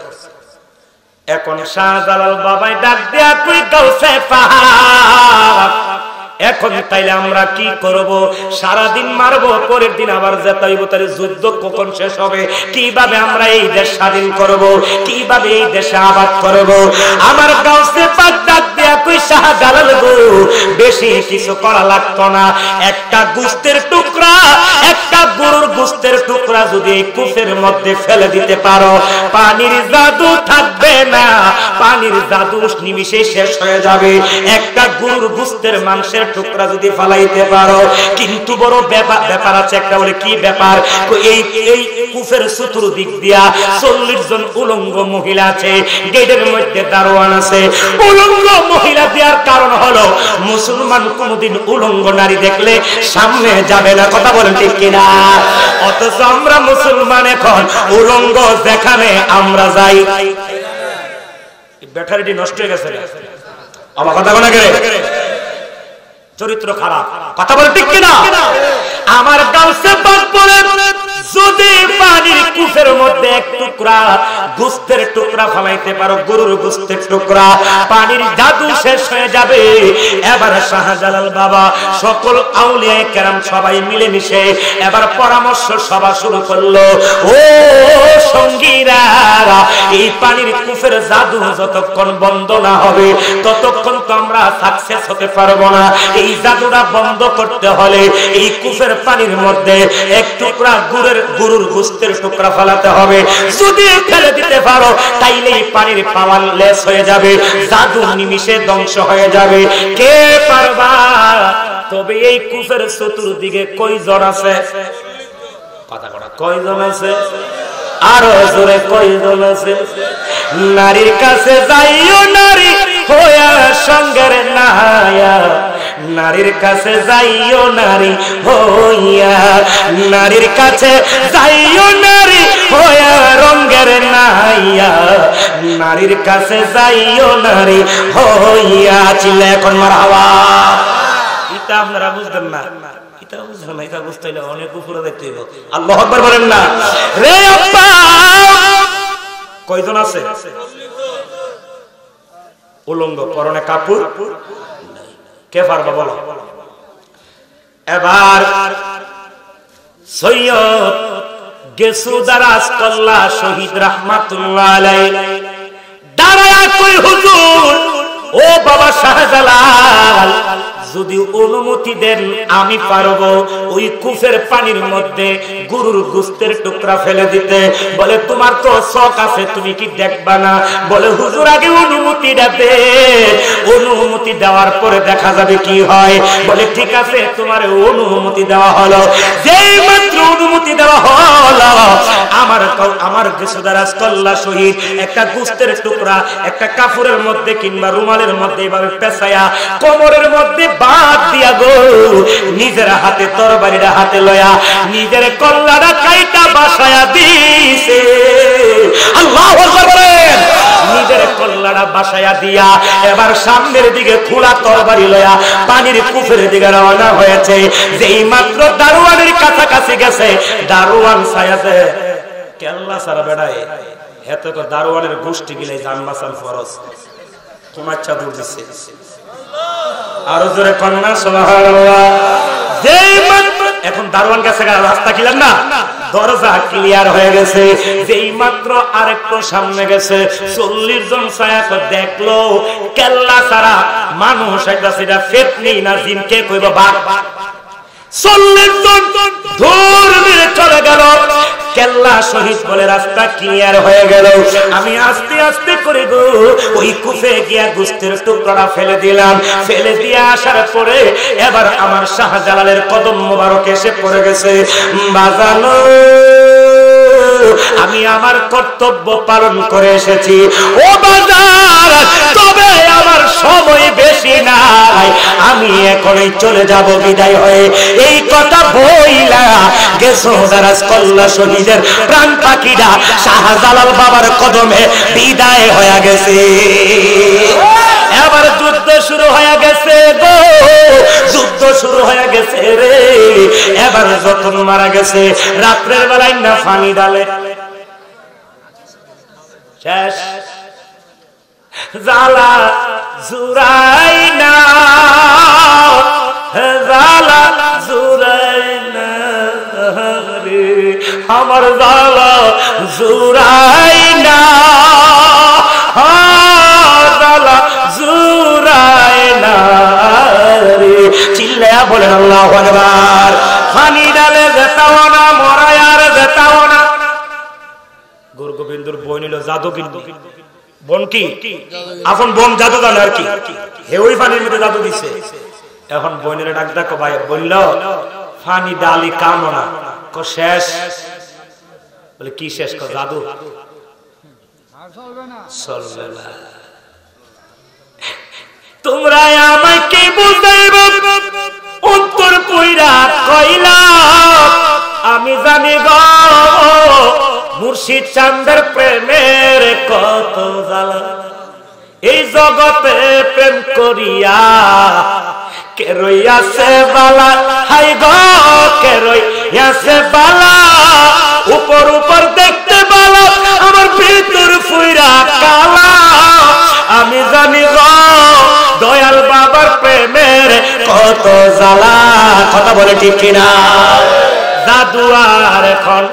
এখন শাহজালাল বাবাই ডাক দিয়া তুই গাউসে পাক, এখন তাইলে আমরা কি করব? সারাদিন মারবো, পরের দিন আবার জেতাইব, তাহলে যুদ্ধ কখন শেষ হবে? কিভাবে আমরা এই দেশ স্বাধীন করব? কিভাবে এই দেশে আবাদ করব? আমার গাউসে পাক ডাক দিয়া তুই শাহজালাল গো, বেশি কিছু করা লাগতো না, একটা গোশতের টুকরা, একটা গরুর গোশতের টুকরা যদি এই কূপের মধ্যে ফেলে দিতে পারো, পানির জাদু থাকবে না, পানির জাদু নিমিষে শেষ হয়ে যাবে। একটা গরুর গোশতের মাংসের টুকরা যদি ফালাইতে পারো, কিন্তু বড় ব্যাপার আছে একটা। বলে কি ব্যাপার? এই কূপের চতুর্দিক দিয়া 40 জন উলঙ্গ মহিলা আছে, গেটের মধ্যে দারোয়ান আছে। উলঙ্গ মহিলা দেওয়ার কারণ হলো মুসলমান কোনদিন উলঙ্গ নারী দেখলে সামনে যাবে না, কথা বলেন ঠিক কিনা? অথচ আমরা মুসলমান এখন উলঙ্গ দেখানে আমরা যাই। ব্যাটারিটি নষ্ট হয়ে গেছে, আমার কথা বলা গেলে চরিত্র খারাপ, কথা বলে ঠিক কিনা? আমার গাউসে পাক বলে, যদি পানির কূপের মধ্যে এক টুকরা গোশতের টুকরা ফলাইতে পারো, গরুর গোশতের টুকরা, পানির জাদু শেষ হয়ে যাবে। এবার শাহজালাল বাবা সকল আউলিয়া কেরাম সবাই মিলেমিশে এবার পরামর্শ সভা শুরু করলো। ও সঙ্গীরা, এই পানির কূপের জাদু যতক্ষণ বন্ধ না হবে ততক্ষণ তো আমরা সাকসেস হতে পারবো না। এই জাদুটা বন্ধ করতে হলে এই কূপের পানির মধ্যে এক টুকরা গরুর গোশতের টুকরা ফেলাতে হবে। যদি ফেলে দিতে পারো তাইলে এই পানির পাওয়ার লেস হয়ে যাবে, জাদু নিমিষে ধ্বংস হয়ে যাবে। কে পারবা? তবে এই কূপের চতুর্দিকে কয়জন আছে? কথা কথা কয়জন আছে? আরো জোরে কয়জন আছে? নারীর কাছে যাইও নারী হইয়া সঙ্গের নায়া, নারীর কাছে যাইও নারী হইয়া, নারীর কাছে যাইও নারী হইয়া রঙ্গের নাইয়া, নারীর কাছে যাইও নারী হইয়া। চিল্লা এখন মারহাবা। এটা আপনারা বুঝবেন না, এটা বুঝবেন না, এটা বুঝতে হইলে অনেক উপরে দেখতে হইব। আল্লাহু আকবার বলেন না রে আব্বা। কয়জন আছে উলঙ্গ, পরনে কাপড়? কে পারবা বলো? এবার সৈয়দ গেসুদারাজ কল্লা শহীদ রাহমাতুল্লাহ আলাইহি দাঁড়ায়া কই, হুজুর ও বাবা শাহজালাল, যদি অনুমতি দেন আমি পারবো ওই কূপের পানির মধ্যে গরুর গোশতের টুকরা ফেলে দিতে। বলে তোমার তো শখ আছে, তুমি কি দেখবা না? বলে হুজুর আগে অনুমতিটা দে, অনুমতি দেওয়ার পরে দেখা যাবে কি হয়। বলে ঠিক আছে, তোমার অনুমতি দেওয়া হলো। যেই মাত্র অনুমতি দেওয়া হলো, আমার গেসুদারাজ কল্লা শহীদ একটা গোশতের টুকরা একটা কাপড়ের মধ্যে কিংবা রুমালের মধ্যে এভাবে পেঁচায়া কোমরের মধ্যে বাদ দিয়া গো নিজের হাতে তরবারিটা হাতে লয়া নিজের কল্লাটা কাইটা বাসায়া দিছে। আল্লাহু আকবার বলেন। নিজের কল্লাটা বাসায়া দিয়া এবার সামনের দিকে খোলা তরবারি লয়া পানির কূপের দিকে রওনা হয়েছে। যেই মাত্র দারোয়ানের কাছাকাছি গেছে, দারোয়ান ছায়াতে কেল্লা সারা বেড়ায় এত দারোয়ানের গোষ্ঠী গিলে জান বাঁচান ফরজ তোমার চাদর দিচ্ছে। আরো জোরে কন্যা সুবহানাল্লাহ। যেই মাত্র এখন দারোয়ান কাছে রাস্তা ক্লিয়ার না, দরজা ক্লিয়ার হয়ে গেছে। যেই মাত্র আরেকটু সামনে গেছে 40 জন ছায়াকে দেখলো কেল্লা সারা মানুষ একটা সেটা ফেতনি না জিনকে কইব বাঘ। 40 জন দূর মেরে চলে গেল। কেল্লা শহীদ বলে রাস্তা ক্লিয়ার হয়ে গেল। আমি আস্তে আস্তে করে গো ওই কূপে গিয়া গোস্তের টুকরা ফেলে দিলাম। ফেলে দিয়ে আসার পরে এবার আমার শাহজালালের কদম মোবারক এসে পড়ে গেছে। বাজানো আমি আমার কর্তব্য পালন করে এসেছি ও বাজার, তবে আমার সময় বেশি নাই, আমি এখনই চলে যাব বিদায় হয়ে। এই কথা বইলা গেছো দারাজ কল্লা শহীদের প্রাণ পাখিরা শাহজালাল বাবার কদমে বিদায় হয়ে গেছে। এবার যুদ্ধ শুরু হয়ে গেছে গো, যুদ্ধ শুরু হয়ে গেছে রে। এবার যখন মারা গেছে রাত্রের বেলায় না পানি ডালে শেষ জালা জুরাই না, জালা জুরাই না রে আমার জালা জুরাই না, জালা জুরাই না রে। চিল্লায়া বলেন আল্লাহু আকবার। পানি ডালে যেতাও না, মরায় আর যেতাও না। গুরুগোবিন্দর বই নিল জাদু, কিন্তু বোন কি এখন বোন জাদু জানে আর কি, হে ওই পানির মধ্যে জাদু দিছে। এখন বোনের ডাক দেখো ভাই, বলল পানি ডালি কামনা ক শেষ। বলে কি শেষ? কর জাদু চলবে না। তোমরা আমাকে বুঝাইব উত্তর কইরা কইলা আমি জানি গো মুর্শিদ চাঁদের প্রেমের কত জ্বালা। এই জগতে প্রেম করিয়া কে রইয়াছে বালা, হাই গো কে রইয়াছে বালা। উপর উপর দেখতে বালা, আমার ভিতর ফুইরা কালা। আমি জানি গো দয়াল বাবার প্রেমের কত জ্বালা। কথা বলে ঠিক কিনা? জাদু আর এখন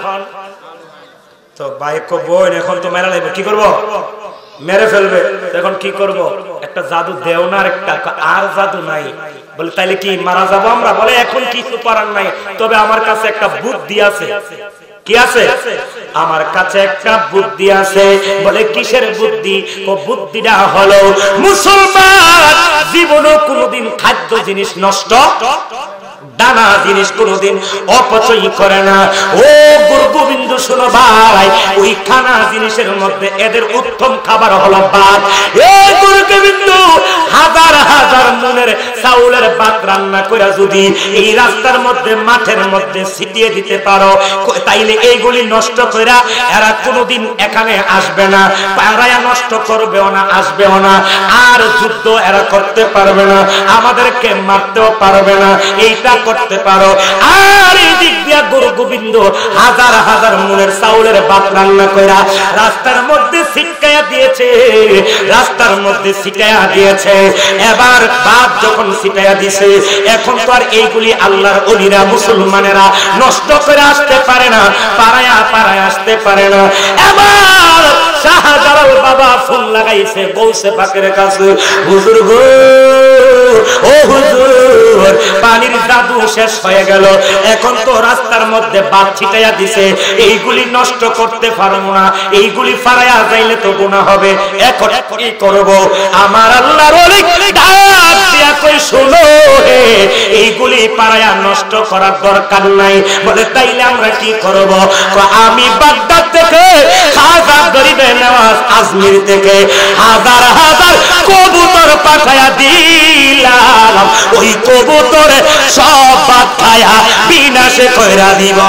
তো বাইক বোন এখন তো মেরা লাগবে, কি করবো? মেরে ফেলবে। এখন কি করব? একটা জাদু দেও না, একটা আর জাদু নাই। বলে তাইলে কি মারা যাবো আমরা? বলে এখন কিছু করার নাই, তবে আমার কাছে একটা বুদ্ধি আছে। কি আছে? আমার কাছে একটা বুদ্ধি আছে। বলে কিসের বুদ্ধি? ও বুদ্ধিটা হলো মুসলমান জীবনে কোনোদিন খাদ্য জিনিস নষ্ট, দানা জিনিস কোনদিন অপচয় করে না। ও গুরু গোবিন্দ শোনো ভাই, ওই খানা জিনিসের মধ্যে এদের উত্তম খাবার হলো ভাত। এই গুরু গোবিন্দ হাজার হাজার মনের চাউলের ভাত রান্না করে যদি এই রাস্তার মধ্যে মাঠের মধ্যে ছিটিয়ে দিতে পারো, তাইলে এইগুলি নষ্ট করে এরা কোনোদিন এখানে আসবে না, পাড়ায়া নষ্ট করবেও না, আসবেও না, আর যুদ্ধ এরা করতে পারবে না, আমাদেরকে মারতেও পারবে না। এইটা করতে পারো। আর এই দিক দিয়া গুরু গোবিন্দ হাজার হাজার মনের চাউলের ভাত রান্না কইরা রাস্তার মধ্যে ছিটকায়া দিয়েছে, রাস্তার মধ্যে ছিটায়া দিয়েছে। এবার ভাত যখন ছিটায়া দিছে, এখন তো আর এইগুলি আল্লাহর ওলিরা মুসলমানেরা নষ্ট করে আসতে পারে না, পাড়ায়া পাড়ায় আসতে পারে না। এবার শাহজালাল বাবা ফোন লাগাইছে গৌসে পাকের কাছে, হুজুর গো, ও হুজুর, পানির জাদু শেষ হয়ে গেল, এখন তো রাস্তার মধ্যে ভাত ছিটাইয়া দিছে, এইগুলি নষ্ট করতে পারবো না, এইগুলি ফারাইয়া যাইলে তো গুনাহ হবে, এখন কি করব? আমার আল্লাহর ওলি ডাক দিয়া কই, শুনো হে, এইগুলি পারায়া নষ্ট করার দরকার নাই। বলে তাইলে আমরা কি করব? আমি বাগদাদ থেকে, খাজা গরিবে নওয়াজ আজমির থেকে হাজার হাজার কবুতর পাঠায়া দিলাম, দিলাম ওই কবুতর সব ভাত খায়া বিনাশে কইরা দিব।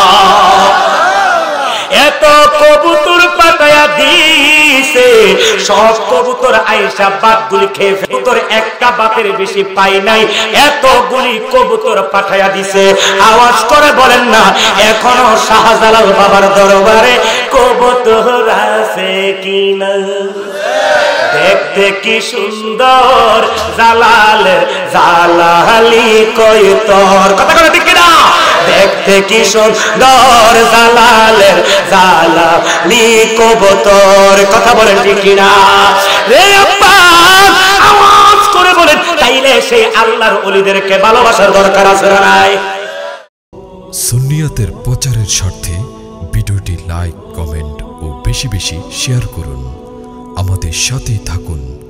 এত কবুতর পাঠায়া দিছে, সব কবুতর আয়েশা বাতগুলি খেয়ে কবুতর একটা বাতের বেশি পাই নাই, এতগুলি কবুতর পাঠায়া দিছে। আওয়াজ করে বলেন না, এখনো শাহজালাল বাবার দরবারে কবুতর আছে কিনা? দেখতে কি সুন্দর জালালের জালালি কয়তর, কথা কথা ঠিক কিনা? দেখতে কি সুন্দর জালালের জালালি কবুতর, কথা বলেন ঠিক কিনা? রে আব্বা আওয়াজ করে বলেন, তাইলে সেই আল্লাহর ওলিদেরকে ভালোবাসার দরকার আছে না নাই? সুন্নিয়াতের প্রচারের স্বার্থে ভিডিওটি লাইক, কমেন্ট ও বেশি বেশি শেয়ার করুন। আমাদের সাথেই থাকুন।